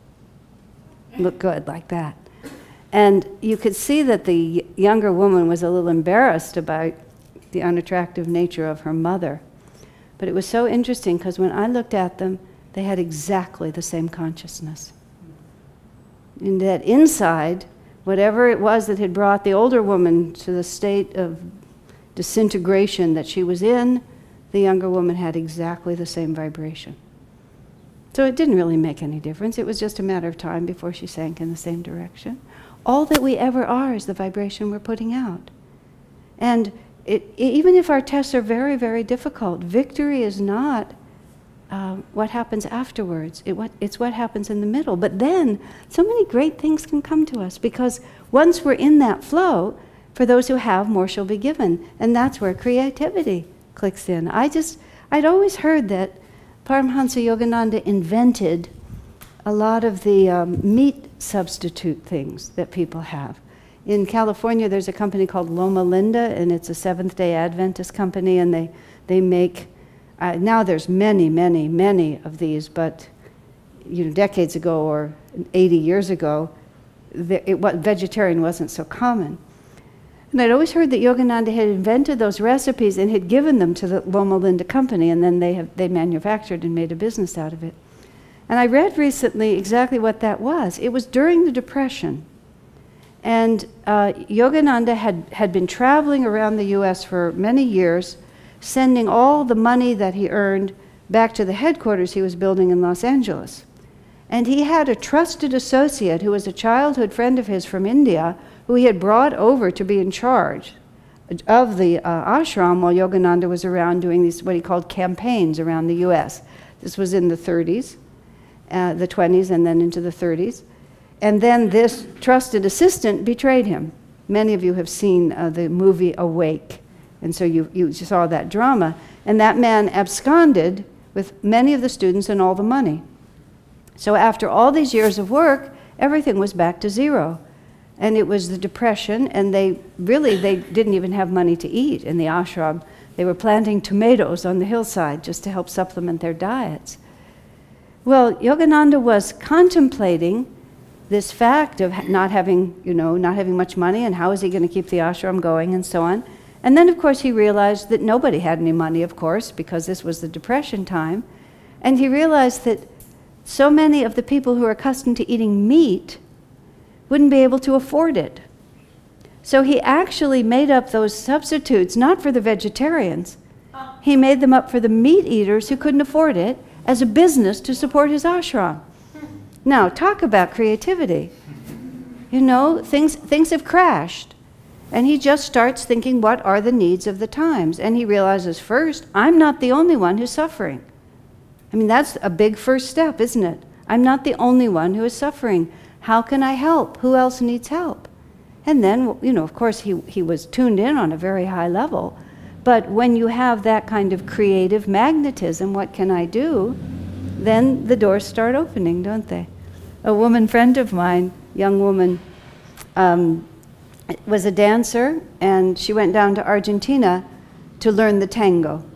look good like that. And you could see that the younger woman was a little embarrassed about the unattractive nature of her mother. But it was so interesting because when I looked at them, they had exactly the same consciousness. And that inside, whatever it was that had brought the older woman to the state of disintegration that she was in, the younger woman had exactly the same vibration. So it didn't really make any difference. It was just a matter of time before she sank in the same direction. All that we ever are is the vibration we're putting out. And it, even if our tests are very, very difficult, victory is not uh, what happens afterwards. It, what, it's what happens in the middle. But then, so many great things can come to us, because once we're in that flow, for those who have, more shall be given. And that's where creativity clicks in. I just, I'd always heard that Paramhansa Yogananda invented a lot of the um, meat substitute things that people have. In California, there's a company called Loma Linda, and it's a Seventh-day Adventist company, and they, they make, uh, now there's many, many, many of these, but you know, decades ago or eighty years ago, the, it, what, vegetarian wasn't so common. And I'd always heard that Yogananda had invented those recipes and had given them to the Loma Linda company, and then they, have, they manufactured and made a business out of it. And I read recently exactly what that was. It was during the Depression. And uh, Yogananda had, had been traveling around the U S for many years, sending all the money that he earned back to the headquarters he was building in Los Angeles. And he had a trusted associate who was a childhood friend of his from India, who he had brought over to be in charge of the uh, ashram while Yogananda was around doing these, what he called campaigns around the U S. This was in the thirties, uh, the twenties, and then into the thirties. And then this trusted assistant betrayed him. Many of you have seen uh, the movie Awake, and so you, you saw that drama. And that man absconded with many of the students and all the money. So after all these years of work, everything was back to zero. And it was the Depression, and they really, they didn't even have money to eat in the ashram. They were planting tomatoes on the hillside just to help supplement their diets. Well, Yogananda was contemplating this fact of not having, you know, not having much money, and how is he going to keep the ashram going, and so on. And then, of course, he realized that nobody had any money, of course, because this was the Depression time. And he realized that so many of the people who are accustomed to eating meat wouldn't be able to afford it. So he actually made up those substitutes, not for the vegetarians. He made them up for the meat eaters who couldn't afford it as a business to support his ashram. Now, talk about creativity. You know, things, things have crashed. And he just starts thinking, what are the needs of the times? And he realizes, first, I'm not the only one who's suffering. I mean, that's a big first step, isn't it? I'm not the only one who is suffering. How can I help? Who else needs help? And then, you know, of course, he, he was tuned in on a very high level. But when you have that kind of creative magnetism, what can I do? Then the doors start opening, don't they? A woman friend of mine, young woman, um, was a dancer, and she went down to Argentina to learn the tango.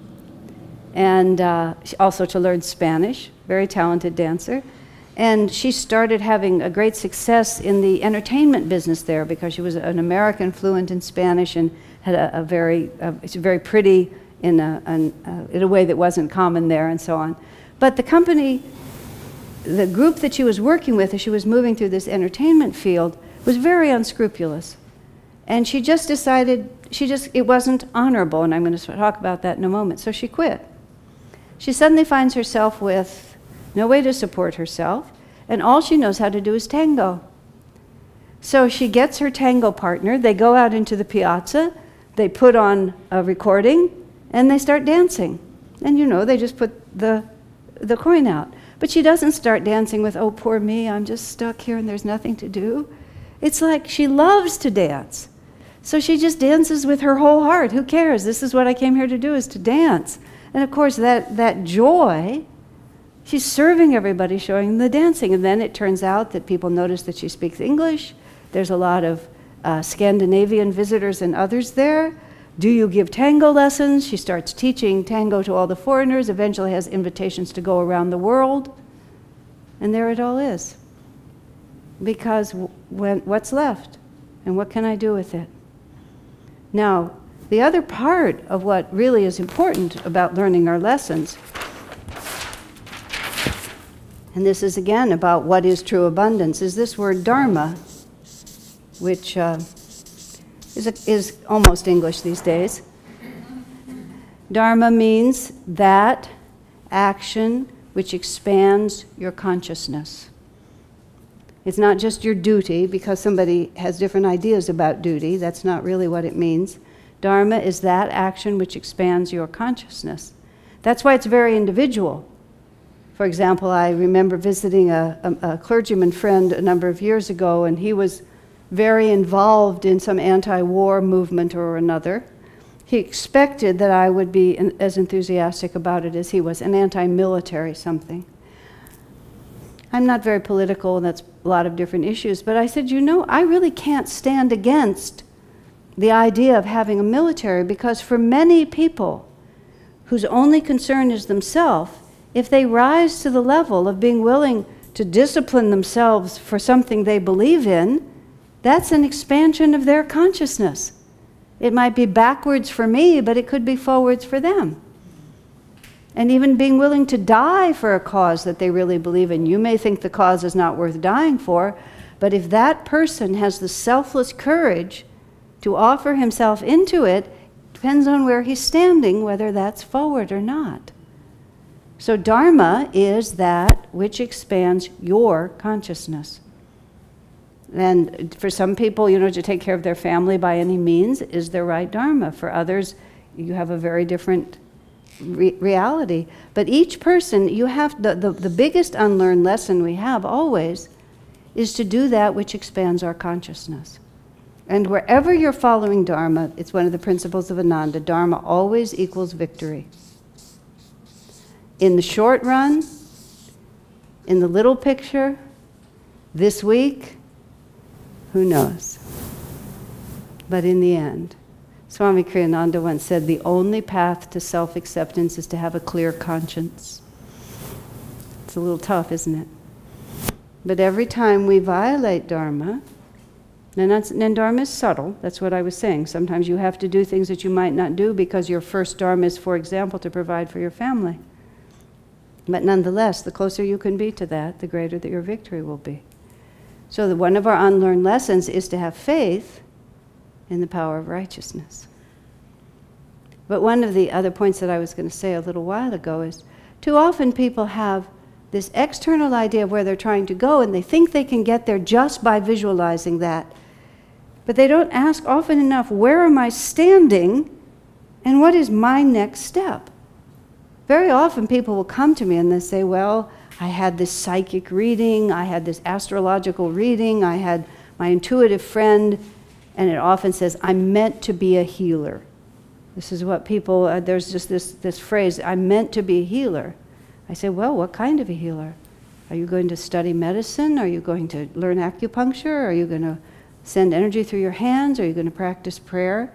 And uh, also to learn Spanish, very talented dancer. And she started having a great success in the entertainment business there, because she was an American fluent in Spanish and had a, a very, uh, it's very pretty in a, an, uh, in a way that wasn't common there, and so on. But the company, the group that she was working with as she was moving through this entertainment field was very unscrupulous. And she just decided, she just, it wasn't honorable, and I'm going to talk about that in a moment, so she quit. She suddenly finds herself with no way to support herself, and all she knows how to do is tango. So she gets her tango partner, they go out into the piazza, they put on a recording and they start dancing. And you know, they just put the, the coin out. But she doesn't start dancing with, oh, poor me, I'm just stuck here and there's nothing to do. It's like she loves to dance. So she just dances with her whole heart. Who cares? This is what I came here to do, is to dance. And of course, that, that joy, she's serving everybody, showing them the dancing. And then it turns out that people notice that she speaks English. There's a lot of uh, Scandinavian visitors and others there. Do you give tango lessons? She starts teaching tango to all the foreigners, eventually has invitations to go around the world. And there it all is. Because when, what's left? And what can I do with it? Now, the other part of what really is important about learning our lessons, and this is again about what is true abundance, is this word dharma, which uh, is, a, is almost English these days. Dharma means that action which expands your consciousness. It's not just your duty, because somebody has different ideas about duty. That's not really what it means. Dharma is that action which expands your consciousness. That's why it's very individual. For example, I remember visiting a, a, a clergyman friend a number of years ago, and he was very involved in some anti-war movement or another. He expected that I would be as enthusiastic about it as he was, an anti-military something. I'm not very political, and that's a lot of different issues, but I said, you know, I really can't stand against the idea of having a military, because for many people whose only concern is themselves, if they rise to the level of being willing to discipline themselves for something they believe in, that's an expansion of their consciousness. It might be backwards for me, but it could be forwards for them. And even being willing to die for a cause that they really believe in. You may think the cause is not worth dying for, but if that person has the selfless courage to offer himself into it, depends on where he's standing, whether that's forward or not. So dharma is that which expands your consciousness. And for some people, you know, to take care of their family by any means is their right dharma. For others, you have a very different re reality. But each person, you have, the, the, the biggest unlearned lesson we have always is to do that which expands our consciousness. And wherever you're following dharma, it's one of the principles of Ananda, dharma always equals victory. In the short run, in the little picture, this week, who knows? But in the end, Swami Kriyananda once said, the only path to self-acceptance is to have a clear conscience. It's a little tough, isn't it? But every time we violate dharma, and, that's, and dharma is subtle, that's what I was saying. Sometimes you have to do things that you might not do because your first dharma is, for example, to provide for your family. But nonetheless, the closer you can be to that, the greater that your victory will be. So the, one of our unlearned lessons is to have faith in the power of righteousness. But one of the other points that I was going to say a little while ago is, too often people have this external idea of where they're trying to go, and they think they can get there just by visualizing that. But they don't ask often enough, where am I standing, and what is my next step? Very often people will come to me and they say, well, I had this psychic reading, I had this astrological reading, I had my intuitive friend, and it often says, I'm meant to be a healer. This is what people, uh, there's just this, this phrase, I'm meant to be a healer. I say, well, what kind of a healer? Are you going to study medicine? Are you going to learn acupuncture? Are you going to send energy through your hands? Are you going to practice prayer?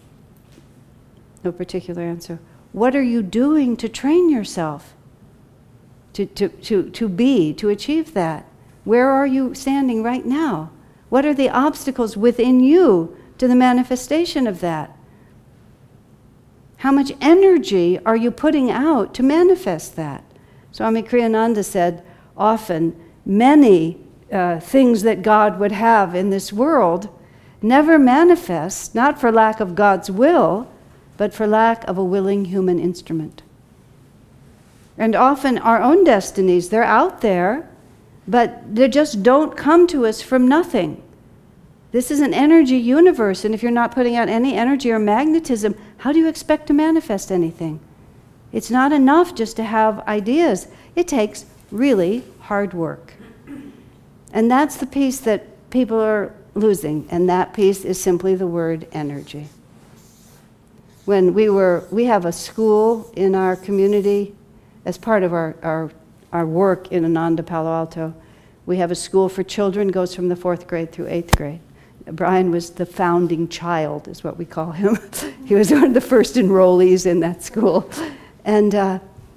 No particular answer. What are you doing to train yourself to, to, to, to be, to achieve that? Where are you standing right now? What are the obstacles within you to the manifestation of that? How much energy are you putting out to manifest that? Swami Kriyananda said, often, many uh, things that God would have in this world never manifest, not for lack of God's will, but for lack of a willing human instrument. And often our own destinies, they're out there, but they just don't come to us from nothing. This is an energy universe, and if you're not putting out any energy or magnetism, how do you expect to manifest anything? It's not enough just to have ideas. It takes really hard work. And that's the piece that people are losing, and that piece is simply the word energy. When we were, we have a school in our community as part of our, our, our work in Ananda, Palo Alto. We have a school for children, goes from the fourth grade through eighth grade. Brian was the founding child, is what we call him. He was one of the first enrollees in that school. And uh,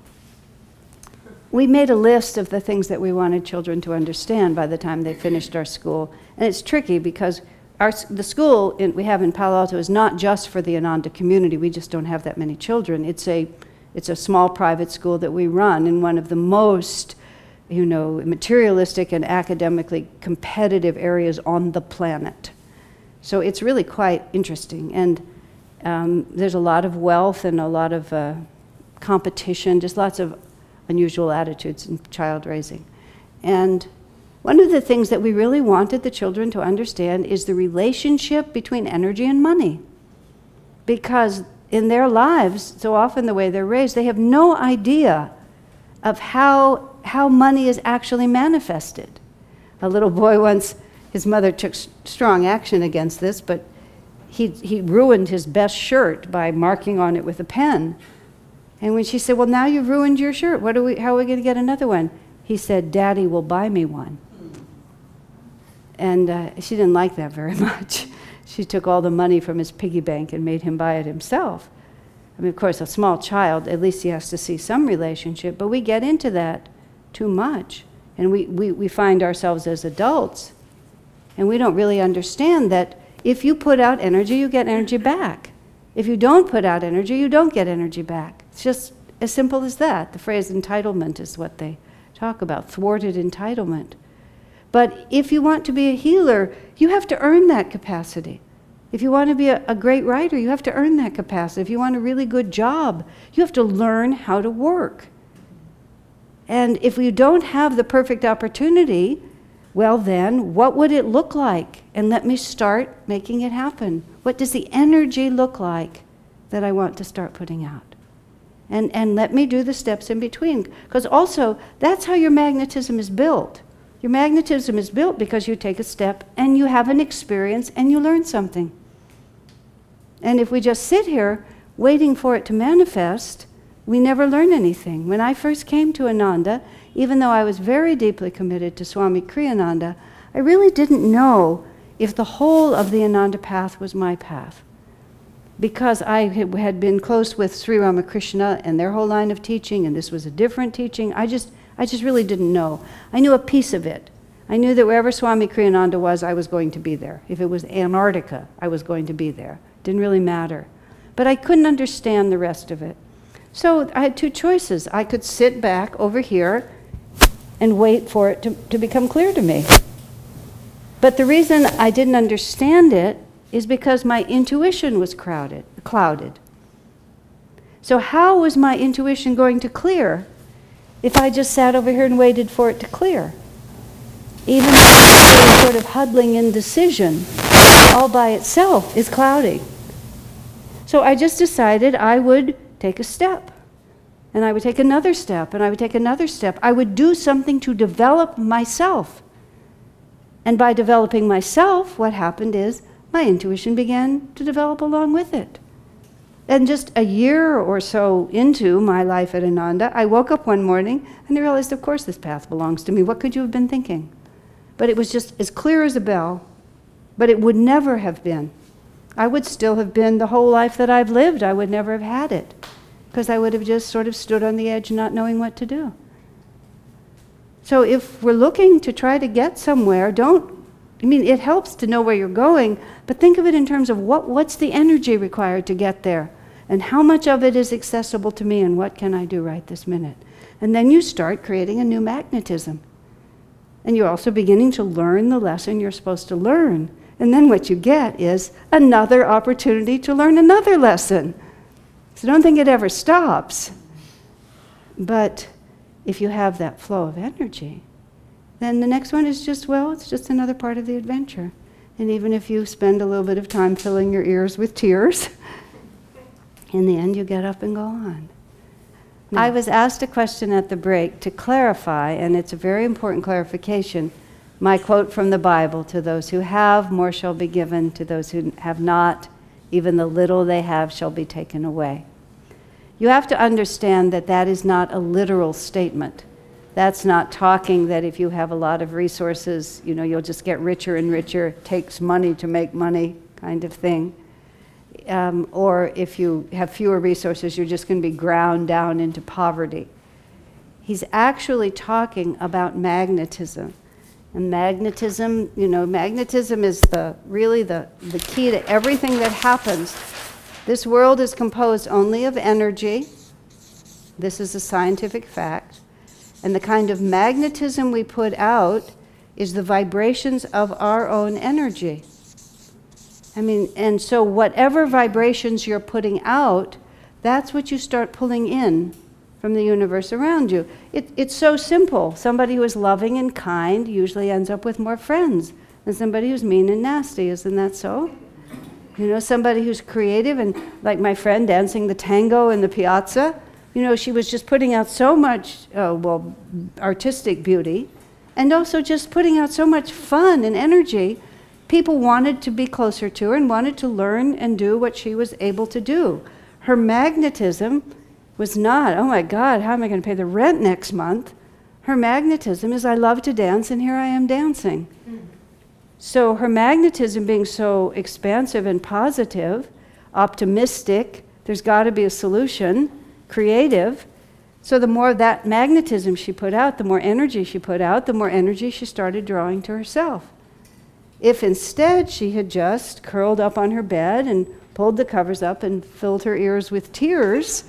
we made a list of the things that we wanted children to understand by the time they finished our school. And it's tricky because our, the school in, we have in Palo Alto is not just for the Ananda community. We just don't have that many children. It's a, it's a small private school that we run in one of the most, you know, materialistic and academically competitive areas on the planet. So it's really quite interesting. And um, there's a lot of wealth and a lot of uh, competition, just lots of unusual attitudes in child raising. And one of the things that we really wanted the children to understand is the relationship between energy and money. Because in their lives, so often the way they're raised, they have no idea of how, how money is actually manifested. A little boy once, his mother took strong action against this, but he, he ruined his best shirt by marking on it with a pen. And when she said, well, now you've ruined your shirt, what are we, how are we going to get another one? He said, Daddy will buy me one. And uh, she didn't like that very much. She took all the money from his piggy bank and made him buy it himself. I mean, of course, a small child, at least he has to see some relationship, but we get into that too much. And we, we, we find ourselves as adults, and we don't really understand that if you put out energy, you get energy back. If you don't put out energy, you don't get energy back. It's just as simple as that. The phrase entitlement is what they talk about, thwarted entitlement. But if you want to be a healer, you have to earn that capacity. If you want to be a, a great writer, you have to earn that capacity. If you want a really good job, you have to learn how to work. And if you don't have the perfect opportunity, well then, what would it look like? And let me start making it happen. What does the energy look like that I want to start putting out? And, and let me do the steps in between. Because also, that's how your magnetism is built. Your magnetism is built because you take a step and you have an experience and you learn something. And if we just sit here waiting for it to manifest, we never learn anything. When I first came to Ananda, even though I was very deeply committed to Swami Kriyananda, I really didn't know if the whole of the Ananda path was my path. Because I had been close with Sri Ramakrishna and their whole line of teaching, and this was a different teaching, I just, I just really didn't know. I knew a piece of it. I knew that wherever Swami Kriyananda was, I was going to be there. If it was Antarctica, I was going to be there. Didn't really matter. But I couldn't understand the rest of it. So I had two choices. I could sit back over here and wait for it to, to become clear to me. But the reason I didn't understand it is because my intuition was crowded, clouded. So how was my intuition going to clear if I just sat over here and waited for it to clear? Even the sort of huddling indecision all by itself is cloudy. So I just decided I would take a step, and I would take another step, and I would take another step. I would do something to develop myself. And by developing myself, what happened is my intuition began to develop along with it. And just a year or so into my life at Ananda, I woke up one morning and I realized, of course, this path belongs to me. What could you have been thinking? But it was just as clear as a bell, but it would never have been. I would still have been the whole life that I've lived. I would never have had it, because I would have just sort of stood on the edge not knowing what to do. So if we're looking to try to get somewhere, don't, I mean, it helps to know where you're going, but think of it in terms of what, what's the energy required to get there, and how much of it is accessible to me, and what can I do right this minute? And then you start creating a new magnetism. And you're also beginning to learn the lesson you're supposed to learn. And then what you get is another opportunity to learn another lesson. So don't think it ever stops. But if you have that flow of energy, then the next one is just, well, it's just another part of the adventure. And even if you spend a little bit of time filling your ears with tears, in the end you get up and go on. No. I was asked a question at the break to clarify, and it's a very important clarification, my quote from the Bible, to those who have, more shall be given, to those who have not, even the little they have shall be taken away. You have to understand that that is not a literal statement. That's not talking that if you have a lot of resources, you know, you'll just get richer and richer, it takes money to make money kind of thing. Um, or if you have fewer resources, you're just going to be ground down into poverty. He's actually talking about magnetism. And magnetism, you know, magnetism is the really the, the key to everything that happens. This world is composed only of energy. This is a scientific fact. And the kind of magnetism we put out is the vibrations of our own energy. I mean, and so whatever vibrations you're putting out, that's what you start pulling in from the universe around you. It, it's so simple. Somebody who is loving and kind usually ends up with more friends than somebody who's mean and nasty. Isn't that so? You know, somebody who's creative, and like my friend dancing the tango in the piazza, you know, she was just putting out so much, uh, well, artistic beauty, and also just putting out so much fun and energy. People wanted to be closer to her and wanted to learn and do what she was able to do. Her magnetism was not, oh my God, how am I going to pay the rent next month? Her magnetism is, I love to dance, and here I am dancing. Mm. So her magnetism being so expansive and positive, optimistic, there's got to be a solution, creative. So the more of that magnetism she put out, the more energy she put out, the more energy she started drawing to herself. If instead she had just curled up on her bed and pulled the covers up and filled her ears with tears,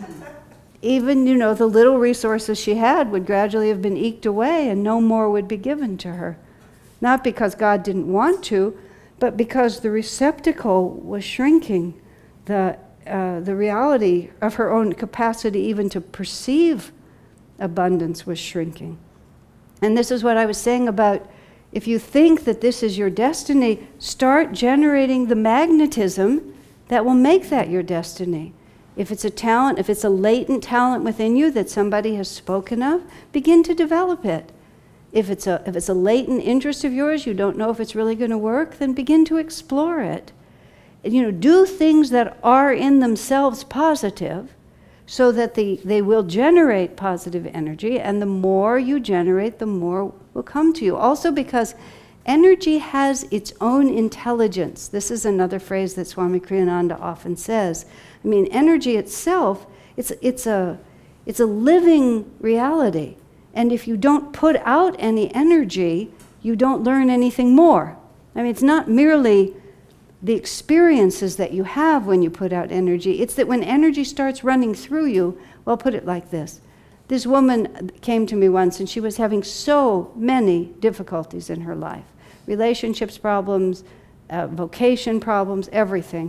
even, you know, the little resources she had would gradually have been eked away and no more would be given to her. Not because God didn't want to, but because the receptacle was shrinking. The, uh, the reality of her own capacity even to perceive abundance was shrinking. And this is what I was saying about, if you think that this is your destiny, start generating the magnetism that will make that your destiny. If it's a talent, if it's a latent talent within you that somebody has spoken of, begin to develop it. If it's a, if it's a latent interest of yours, you don't know if it's really going to work, then begin to explore it. And, you know, do things that are in themselves positive so that the, they will generate positive energy, and the more you generate, the more will come to you. Also because energy has its own intelligence. This is another phrase that Swami Kriyananda often says. I mean, energy itself, it's, it's, a, it's a living reality. And if you don't put out any energy, you don't learn anything more. I mean, it's not merely the experiences that you have when you put out energy. It's that when energy starts running through you, well, put it like this. This woman came to me once, and she was having so many difficulties in her life. Relationships problems, uh, vocation problems, everything.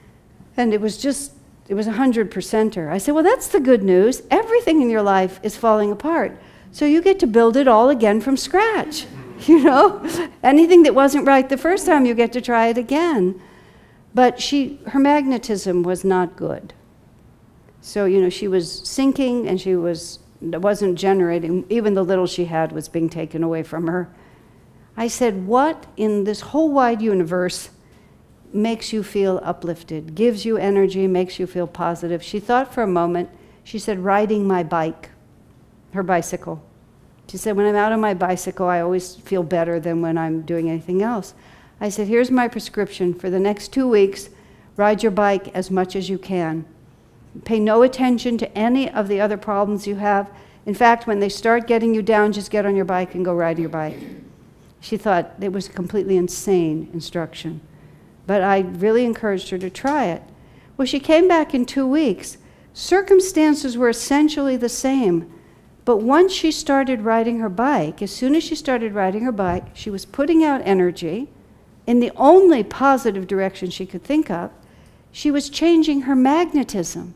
And it was just, it was a hundred percenter. I said, well, that's the good news. Everything in your life is falling apart. So you get to build it all again from scratch. You know, anything that wasn't right the first time, you get to try it again. But she, her magnetism was not good. So, you know, she was sinking, and she was, wasn't generating, even the little she had was being taken away from her. I said, what in this whole wide universe makes you feel uplifted, gives you energy, makes you feel positive? She thought for a moment. She said, riding my bike, her bicycle. She said, when I'm out on my bicycle, I always feel better than when I'm doing anything else. I said, here's my prescription. For the next two weeks, ride your bike as much as you can. Pay no attention to any of the other problems you have. In fact, when they start getting you down, just get on your bike and go ride your bike. She thought it was a completely insane instruction. But I really encouraged her to try it. Well, she came back in two weeks. Circumstances were essentially the same. But once she started riding her bike, as soon as she started riding her bike, she was putting out energy in the only positive direction she could think of. She was changing her magnetism.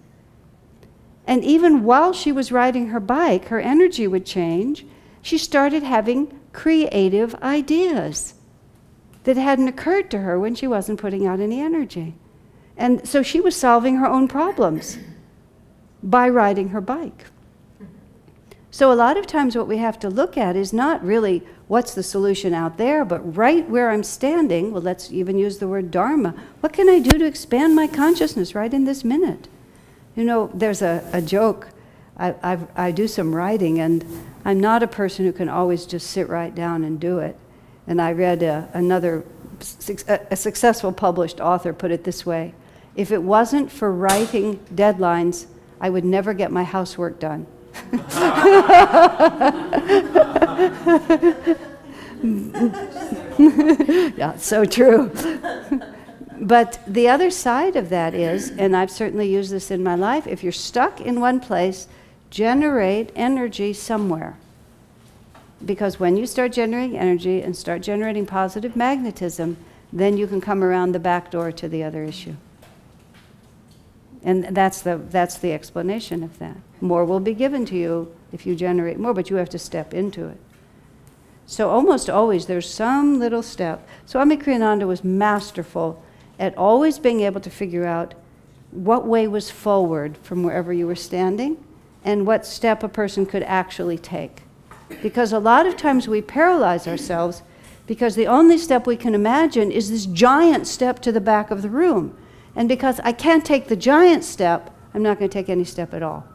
And even while she was riding her bike, her energy would change. She started having creative ideas. that hadn't occurred to her when she wasn't putting out any energy. And so she was solving her own problems by riding her bike. So a lot of times what we have to look at is not really what's the solution out there, but right where I'm standing, well, let's even use the word dharma. What can I do to expand my consciousness right in this minute? You know, there's a, a joke. I, I've, I do some writing, and I'm not a person who can always just sit right down and do it. And I read a, another, a, a successful published author put it this way: if it wasn't for writing deadlines, I would never get my housework done. Yeah, so true. But the other side of that is, and I've certainly used this in my life, if you're stuck in one place, generate energy somewhere. Because when you start generating energy and start generating positive magnetism, then you can come around the back door to the other issue. And that's the, that's the explanation of that. More will be given to you if you generate more, but you have to step into it. So almost always there's some little step. Swami Kriyananda was masterful at always being able to figure out what way was forward from wherever you were standing and what step a person could actually take. Because a lot of times we paralyze ourselves because the only step we can imagine is this giant step to the back of the room. And because I can't take the giant step, I'm not going to take any step at all.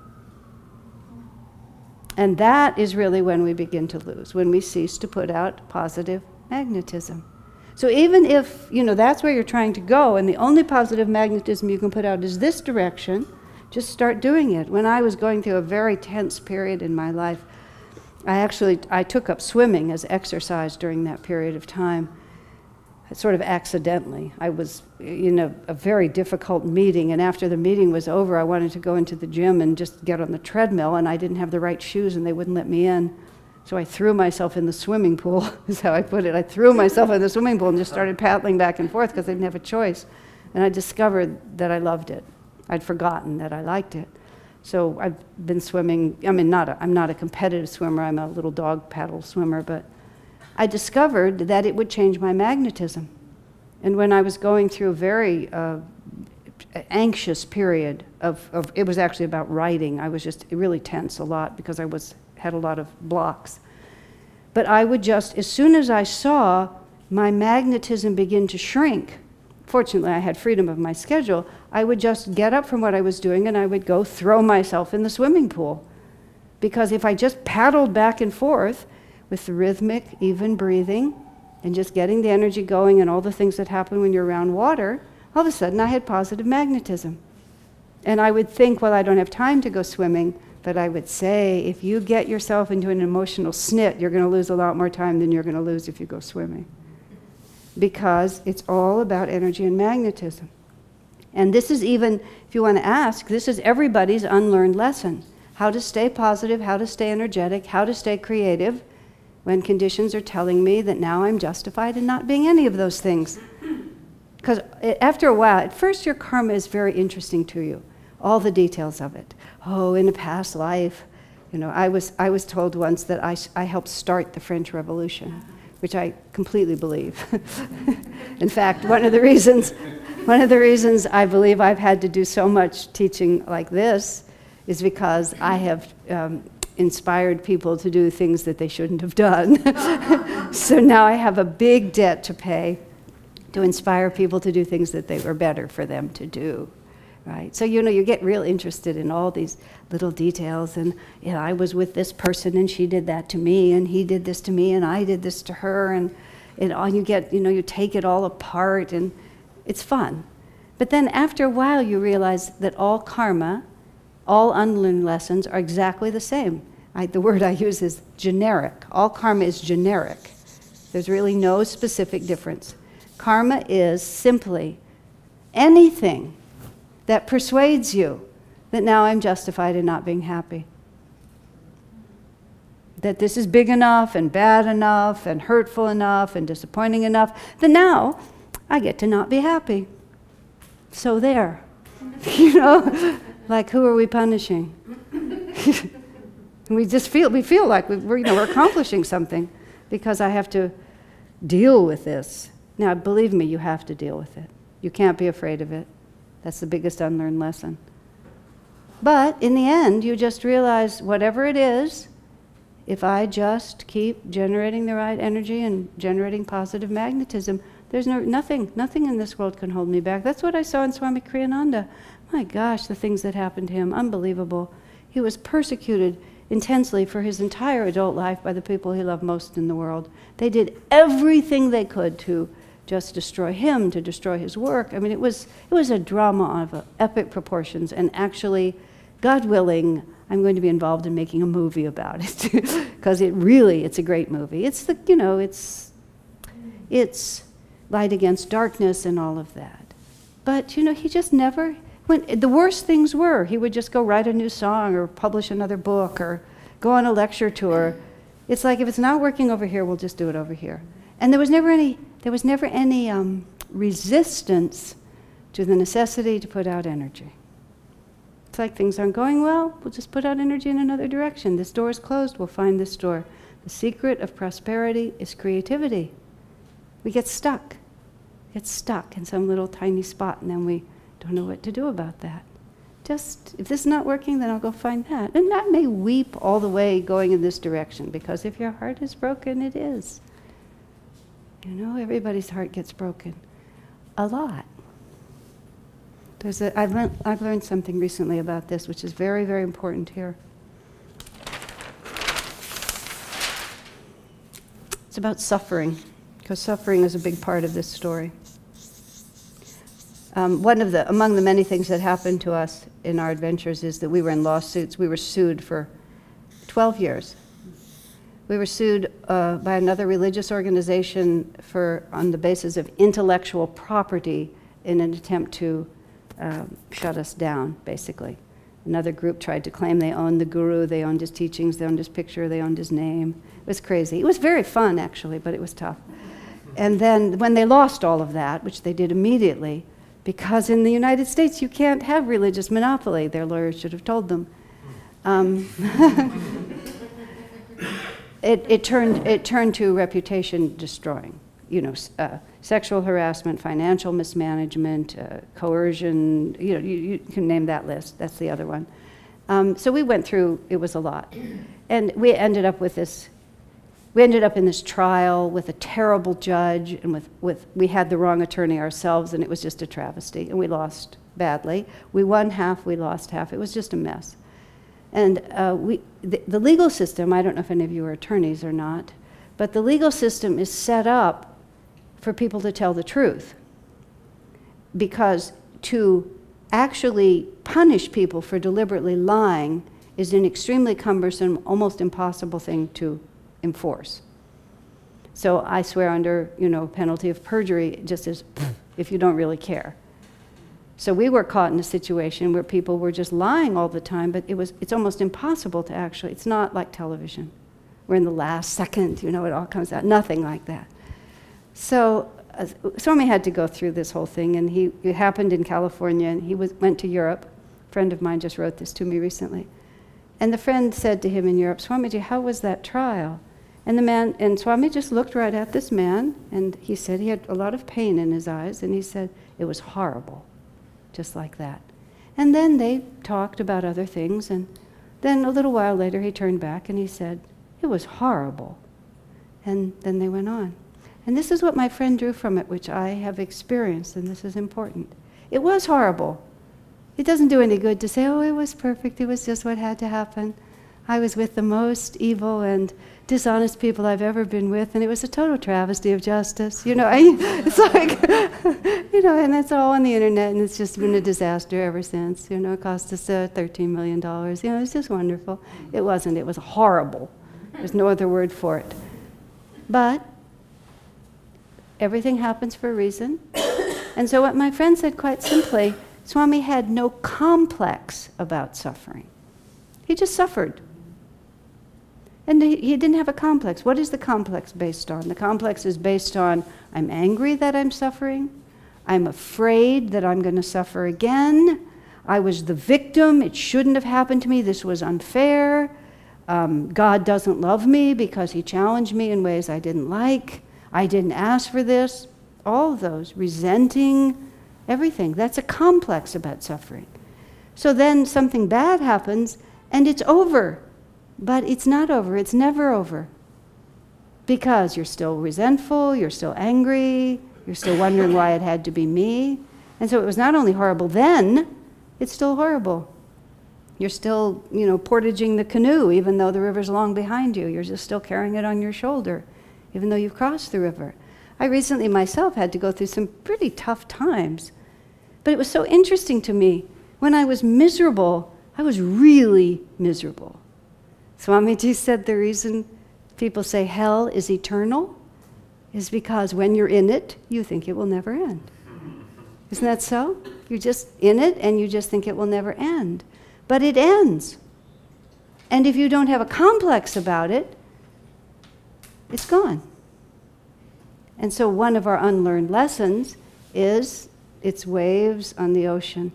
And that is really when we begin to lose, when we cease to put out positive magnetism. So even if, you know, that's where you're trying to go, and the only positive magnetism you can put out is this direction, just start doing it. When I was going through a very tense period in my life, I actually, I took up swimming as exercise during that period of time, sort of accidentally. I was in a, a very difficult meeting, and after the meeting was over, I wanted to go into the gym and just get on the treadmill, and I didn't have the right shoes, and they wouldn't let me in. So I threw myself in the swimming pool, is how I put it. I threw myself in the swimming pool and just started paddling back and forth because I didn't have a choice. And I discovered that I loved it. I'd forgotten that I liked it. So I've been swimming. I mean, not a, I'm not a competitive swimmer. I'm a little dog paddle swimmer, but I discovered that it would change my magnetism. And when I was going through a very uh, anxious period of, of, it was actually about writing. I was just really tense a lot because I was had a lot of blocks. But I would just, as soon as I saw my magnetism begin to shrink, fortunately I had freedom of my schedule, I would just get up from what I was doing and I would go throw myself in the swimming pool. Because if I just paddled back and forth with the rhythmic, even breathing, and just getting the energy going and all the things that happen when you're around water, all of a sudden I had positive magnetism. And I would think, well, I don't have time to go swimming, but I would say, if you get yourself into an emotional snit, you're going to lose a lot more time than you're going to lose if you go swimming. Because it's all about energy and magnetism. And this is even, if you want to ask, this is everybody's unlearned lesson. How to stay positive, how to stay energetic, how to stay creative when conditions are telling me that now I'm justified in not being any of those things. Because after a while, at first your karma is very interesting to you. All the details of it. Oh, in a past life, you know, I was, I was told once that I, I helped start the French Revolution, which I completely believe. In fact, one of the reasons, one of the reasons I believe I've had to do so much teaching like this is because I have um, inspired people to do things that they shouldn't have done. So now I have a big debt to pay to inspire people to do things that they were better for them to do. Right? So, you know, you get real interested in all these little details, and you know, I was with this person and she did that to me, and he did this to me and I did this to her, and it all, you get, you know, you take it all apart, and it's fun. But then after a while you realize that all karma, all unlearned lessons are exactly the same. I, the word I use is generic. All karma is generic. There's really no specific difference. Karma is simply anything that persuades you that now I'm justified in not being happy. That this is big enough and bad enough and hurtful enough and disappointing enough, that now I get to not be happy. So there. You know, like, who are we punishing? we just feel, we feel like we're, you know, we're accomplishing something because I have to deal with this. Now, believe me, you have to deal with it. You can't be afraid of it. That's the biggest unlearned lesson. But in the end, you just realize whatever it is, if I just keep generating the right energy and generating positive magnetism, there's no, nothing, nothing in this world can hold me back. That's what I saw in Swami Kriyananda. My gosh, the things that happened to him, unbelievable. He was persecuted intensely for his entire adult life by the people he loved most in the world. They did everything they could to just destroy him, to destroy his work. I mean, it was, it was a drama of uh, epic proportions, and actually, God willing, I'm going to be involved in making a movie about it, because it really, it's a great movie. It's the, you know, it's, it's light against darkness and all of that. But, you know, he just never, when the worst things were, he would just go write a new song or publish another book or go on a lecture tour. It's like, if it's not working over here, we'll just do it over here. And there was never any, there was never any um, resistance to the necessity to put out energy. It's like things aren't going well, we'll just put out energy in another direction. This door is closed, we'll find this door. The secret of prosperity is creativity. We get stuck, get stuck in some little tiny spot, and then we don't know what to do about that. Just, if this is not working, then I'll go find that. And that may weep all the way going in this direction, because if your heart is broken, it is. You know, everybody's heart gets broken. A lot. There's a, I've, learned, I've learned something recently about this, which is very, very important here. It's about suffering, because suffering is a big part of this story. Um, one of the, among the many things that happened to us in our adventures is that we were in lawsuits. We were sued for twelve years. We were sued uh, by another religious organization for, on the basis of intellectual property in an attempt to um, shut us down, basically. Another group tried to claim they owned the guru, they owned his teachings, they owned his picture, they owned his name. It was crazy. It was very fun, actually, but it was tough. And then when they lost all of that, which they did immediately, because in the United States you can't have religious monopoly, their lawyers should have told them. Um, It, it, turned, it turned to reputation destroying, you know, uh, sexual harassment, financial mismanagement, uh, coercion, you know, you, you can name that list, that's the other one. Um, so we went through, it was a lot. And we ended up with this, we ended up in this trial with a terrible judge, and with, with, we had the wrong attorney ourselves, and it was just a travesty, and we lost badly. We won half, we lost half, it was just a mess. And uh, we, the, the legal system, I don't know if any of you are attorneys or not, but the legal system is set up for people to tell the truth. Because to actually punish people for deliberately lying is an extremely cumbersome, almost impossible thing to enforce. So I swear under, you know, penalty of perjury, just as if you don't really care. So we were caught in a situation where people were just lying all the time, but it was, it's almost impossible to actually, it's not like television. We're in the last second, you know, it all comes out, nothing like that. So uh, Swami had to go through this whole thing, and he, it happened in California, and he was, went to Europe. A friend of mine just wrote this to me recently. And the friend said to him in Europe, Swamiji, how was that trial? And the man, and Swami just looked right at this man, and he said he had a lot of pain in his eyes, and he said, it was horrible. Just like that. And then they talked about other things, and then a little while later he turned back and he said, it was horrible. And then they went on. And this is what my friend drew from it, which I have experienced, and this is important. It was horrible. It doesn't do any good to say, oh, it was perfect, it was just what had to happen. I was with the most evil and dishonest people I've ever been with, and it was a total travesty of justice. You know, I, it's like, you know, and it's all on the internet, and it's just been a disaster ever since. You know, it cost us uh, thirteen million dollars. You know, it's just wonderful. It wasn't, it was horrible. There's no other word for it. But everything happens for a reason. And so what my friend said quite simply, Swami had no complex about suffering. He just suffered. And he, he didn't have a complex. What is the complex based on? The complex is based on, I'm angry that I'm suffering. I'm afraid that I'm going to suffer again. I was the victim. It shouldn't have happened to me. This was unfair. Um, God doesn't love me because he challenged me in ways I didn't like. I didn't ask for this. all of those, resenting everything. That's a complex about suffering. So then something bad happens and it's over. But it's not over, it's never over. Because you're still resentful, you're still angry, you're still wondering why it had to be me. And so it was not only horrible then, it's still horrible. You're still, you know, portaging the canoe, even though the river's long behind you. You're just still carrying it on your shoulder, even though you've crossed the river. I recently myself had to go through some pretty tough times. But it was so interesting to me. When I was miserable, I was really miserable. Swamiji said the reason people say hell is eternal is because when you're in it, you think it will never end. Isn't that so? You're just in it and you just think it will never end. But it ends. And if you don't have a complex about it, it's gone. And so one of our unlearned lessons is it's waves on the ocean.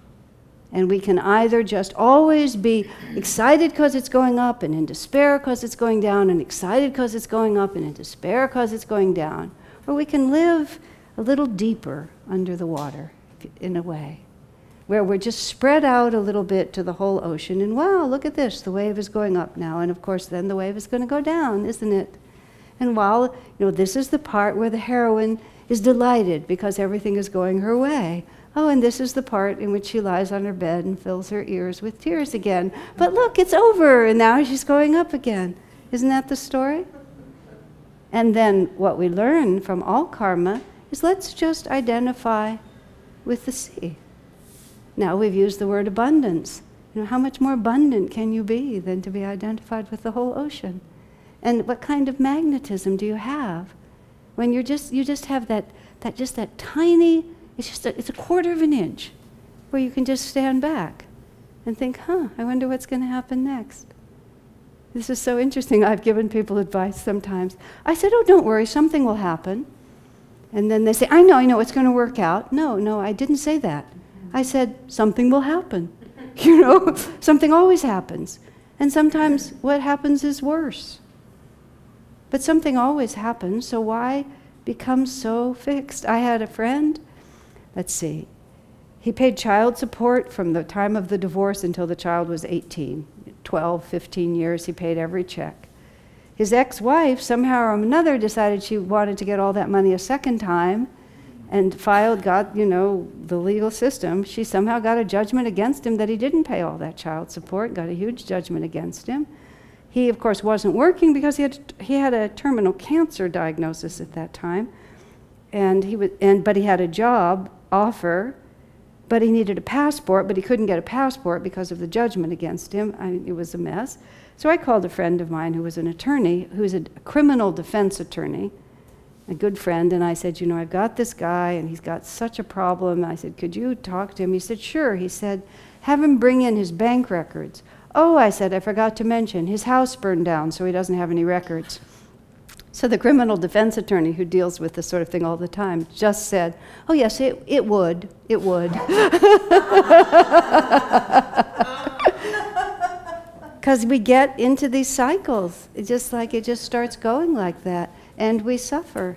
And we can either just always be excited because it's going up and in despair because it's going down, and excited because it's going up and in despair because it's going down. Or we can live a little deeper under the water in a way, where we're just spread out a little bit to the whole ocean. And wow, look at this, the wave is going up now. And of course then the wave is going to go down, isn't it? And while, you know, this is the part where the heroine is delighted because everything is going her way. Oh, and this is the part in which she lies on her bed and fills her ears with tears again. But look, it's over, and now she's going up again. Isn't that the story? And then what we learn from all karma is let's just identify with the sea. Now we've used the word abundance. You know, how much more abundant can you be than to be identified with the whole ocean? And what kind of magnetism do you have when you're just, you just have that, that, just that tiny, It's just a, it's a quarter of an inch where you can just stand back and think, huh, I wonder what's going to happen next. This is so interesting. I've given people advice sometimes. I said, oh, don't worry, something will happen. And then they say, I know, I know, it's going to work out. No, no, I didn't say that. I said, something will happen. You know, something always happens. And sometimes what happens is worse. But something always happens, so why become so fixed? I had a friend. Let's see, he paid child support from the time of the divorce until the child was eighteen. twelve, fifteen years, he paid every check. His ex-wife, somehow or another, decided she wanted to get all that money a second time and filed, got, you know, the legal system. She somehow got a judgment against him that he didn't pay all that child support, got a huge judgment against him. He, of course, wasn't working because he had, he had a terminal cancer diagnosis at that time. And he was, and, but he had a job offer, but he needed a passport, but he couldn't get a passport because of the judgment against him. I mean, it was a mess. So I called a friend of mine who was an attorney, who was a criminal defense attorney, a good friend, and I said, you know, I've got this guy, and he's got such a problem. I said, could you talk to him? He said, sure. He said, have him bring in his bank records. Oh, I said, I forgot to mention, his house burned down, so he doesn't have any records. So the criminal defense attorney, who deals with this sort of thing all the time, just said, oh yes, it, it would, it would. Because we get into these cycles. It's just like it just starts going like that, and we suffer.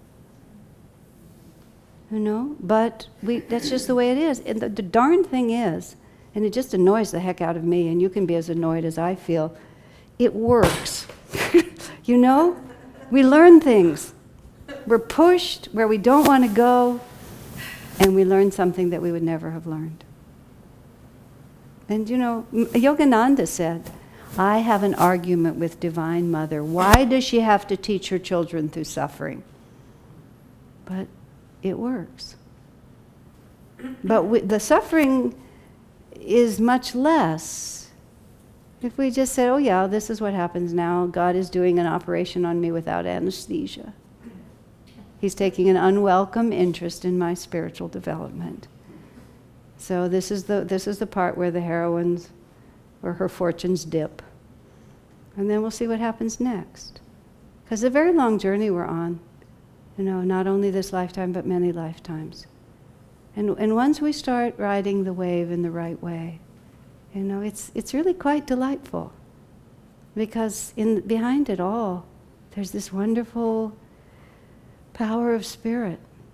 You know, but we, that's just the way it is. And the, the darn thing is, and it just annoys the heck out of me, and you can be as annoyed as I feel, it works. You know? We learn things. We're pushed where we don't want to go, and we learn something that we would never have learned. And you know, Yogananda said, I have an argument with Divine Mother. Why does she have to teach her children through suffering? But it works. But we, the suffering is much less if we just said, oh yeah, this is what happens now. God is doing an operation on me without anesthesia. He's taking an unwelcome interest in my spiritual development. So this is the, this is the part where the heroines, where her fortunes dip. And then we'll see what happens next. Because it's a very long journey we're on. You know, not only this lifetime, but many lifetimes. And, and once we start riding the wave in the right way, you know, it's, it's really quite delightful. Because in, behind it all, there's this wonderful power of spirit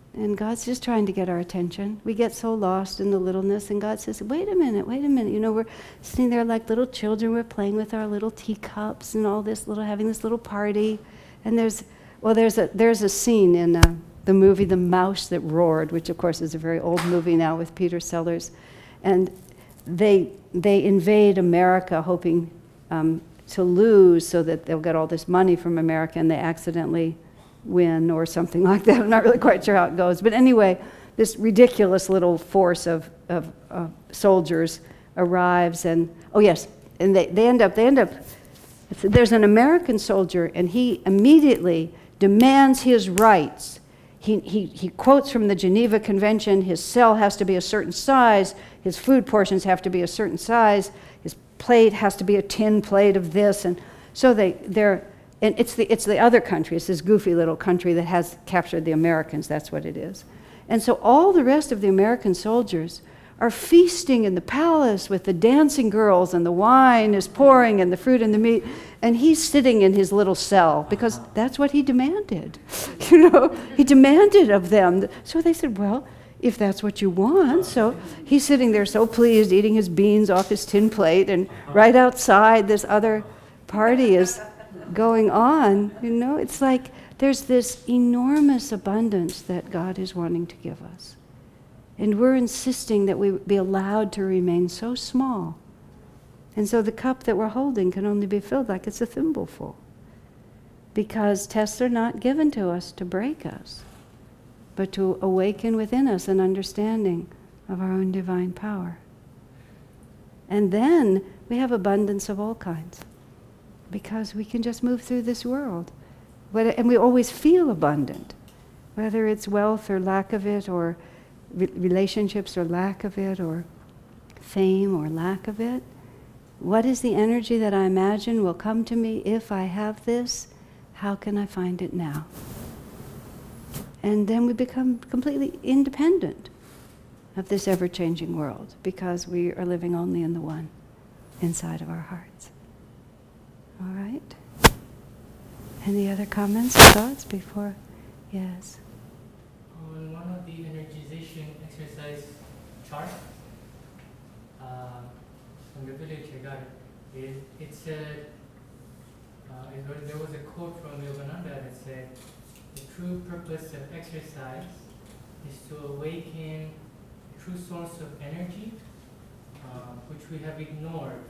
And God's just trying to get our attention. We get so lost in the littleness, and God says, wait a minute, wait a minute. You know, we're sitting there like little children. We're playing with our little teacups and all this little, having this little party. And there's, well, there's a, there's a scene in uh, the movie The Mouse That Roared, which of course is a very old movie now with Peter Sellers. And they, they invade America hoping um, to lose so that they'll get all this money from America, and they accidentally win or something like that. I'm not really quite sure how it goes. But anyway, this ridiculous little force of, of uh, soldiers arrives, and, oh yes, and they, they end up, they end up, there's an American soldier, and he immediately demands his rights. He, he, he quotes from the Geneva Convention, his cell has to be a certain size, his food portions have to be a certain size, his plate has to be a tin plate of this, and so they, they're, and it's the, it's the other country, it's this goofy little country that has captured the Americans, that's what it is. And so all the rest of the American soldiers are feasting in the palace with the dancing girls, and the wine is pouring, and the fruit and the meat, and he's sitting in his little cell, because that's what he demanded. You know, he demanded of them. So they said, well, if that's what you want. So he's sitting there so pleased, eating his beans off his tin plate, and right outside this other party is going on. You know, it's like there's this enormous abundance that God is wanting to give us. And we're insisting that we be allowed to remain so small. And so the cup that we're holding can only be filled like it's a thimbleful. Because tests are not given to us to break us, but to awaken within us an understanding of our own divine power. And then we have abundance of all kinds, because we can just move through this world. And we always feel abundant, whether it's wealth or lack of it, or re relationships or lack of it, or fame or lack of it. What is the energy that I imagine will come to me if I have this? How can I find it now? And then we become completely independent of this ever-changing world, because we are living only in the one inside of our hearts. All right? Any other comments or thoughts before? Yes. On one of the energization exercise chart, uh, from the village I got it, it, it said, uh, it was, there was a quote from Yogananda that said, the true purpose of exercise is to awaken a true source of energy, uh, which we have ignored.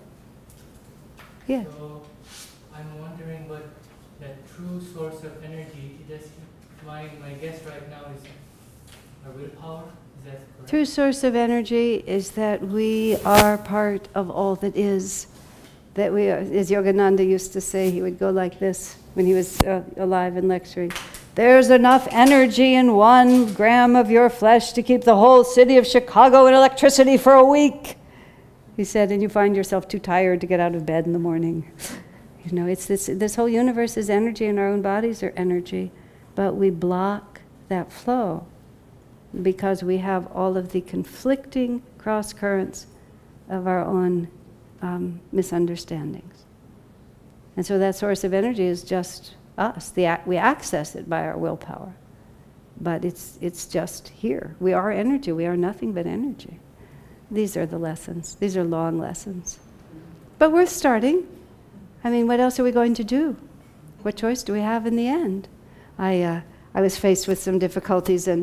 Yes. So I'm wondering what that true source of energy is. My, my guess right now is our willpower. Is that correct? True source of energy is that we are part of all that is. That we are, as Yogananda used to say, he would go like this when he was uh, alive and lecturing. There's enough energy in one gram of your flesh to keep the whole city of Chicago in electricity for a week. He said, and you find yourself too tired to get out of bed in the morning. You know, it's this, this whole universe is energy, and our own bodies are energy. But we block that flow because we have all of the conflicting cross currents of our own um, misunderstandings. And so that source of energy is just us. The, we access it by our willpower. But it's, it's just here. We are energy. We are nothing but energy. These are the lessons. These are long lessons. But worth starting. I mean, what else are we going to do? What choice do we have in the end? I, uh, I was faced with some difficulties, and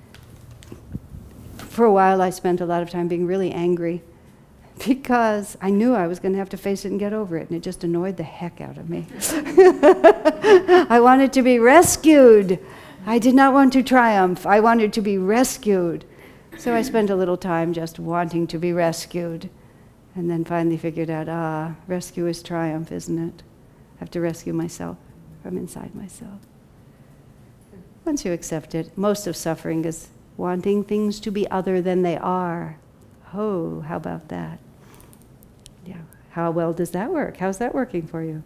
for a while I spent a lot of time being really angry because I knew I was going to have to face it and get over it, and it just annoyed the heck out of me. I wanted to be rescued. I did not want to triumph. I wanted to be rescued. So I spent a little time just wanting to be rescued, and then finally figured out, ah, rescue is triumph, isn't it? I have to rescue myself from inside myself. Once you accept it, most of suffering is wanting things to be other than they are. Oh, how about that? Yeah, how well does that work? How's that working for you?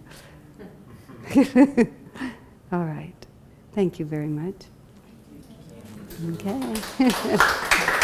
All right. Thank you very much. Okay.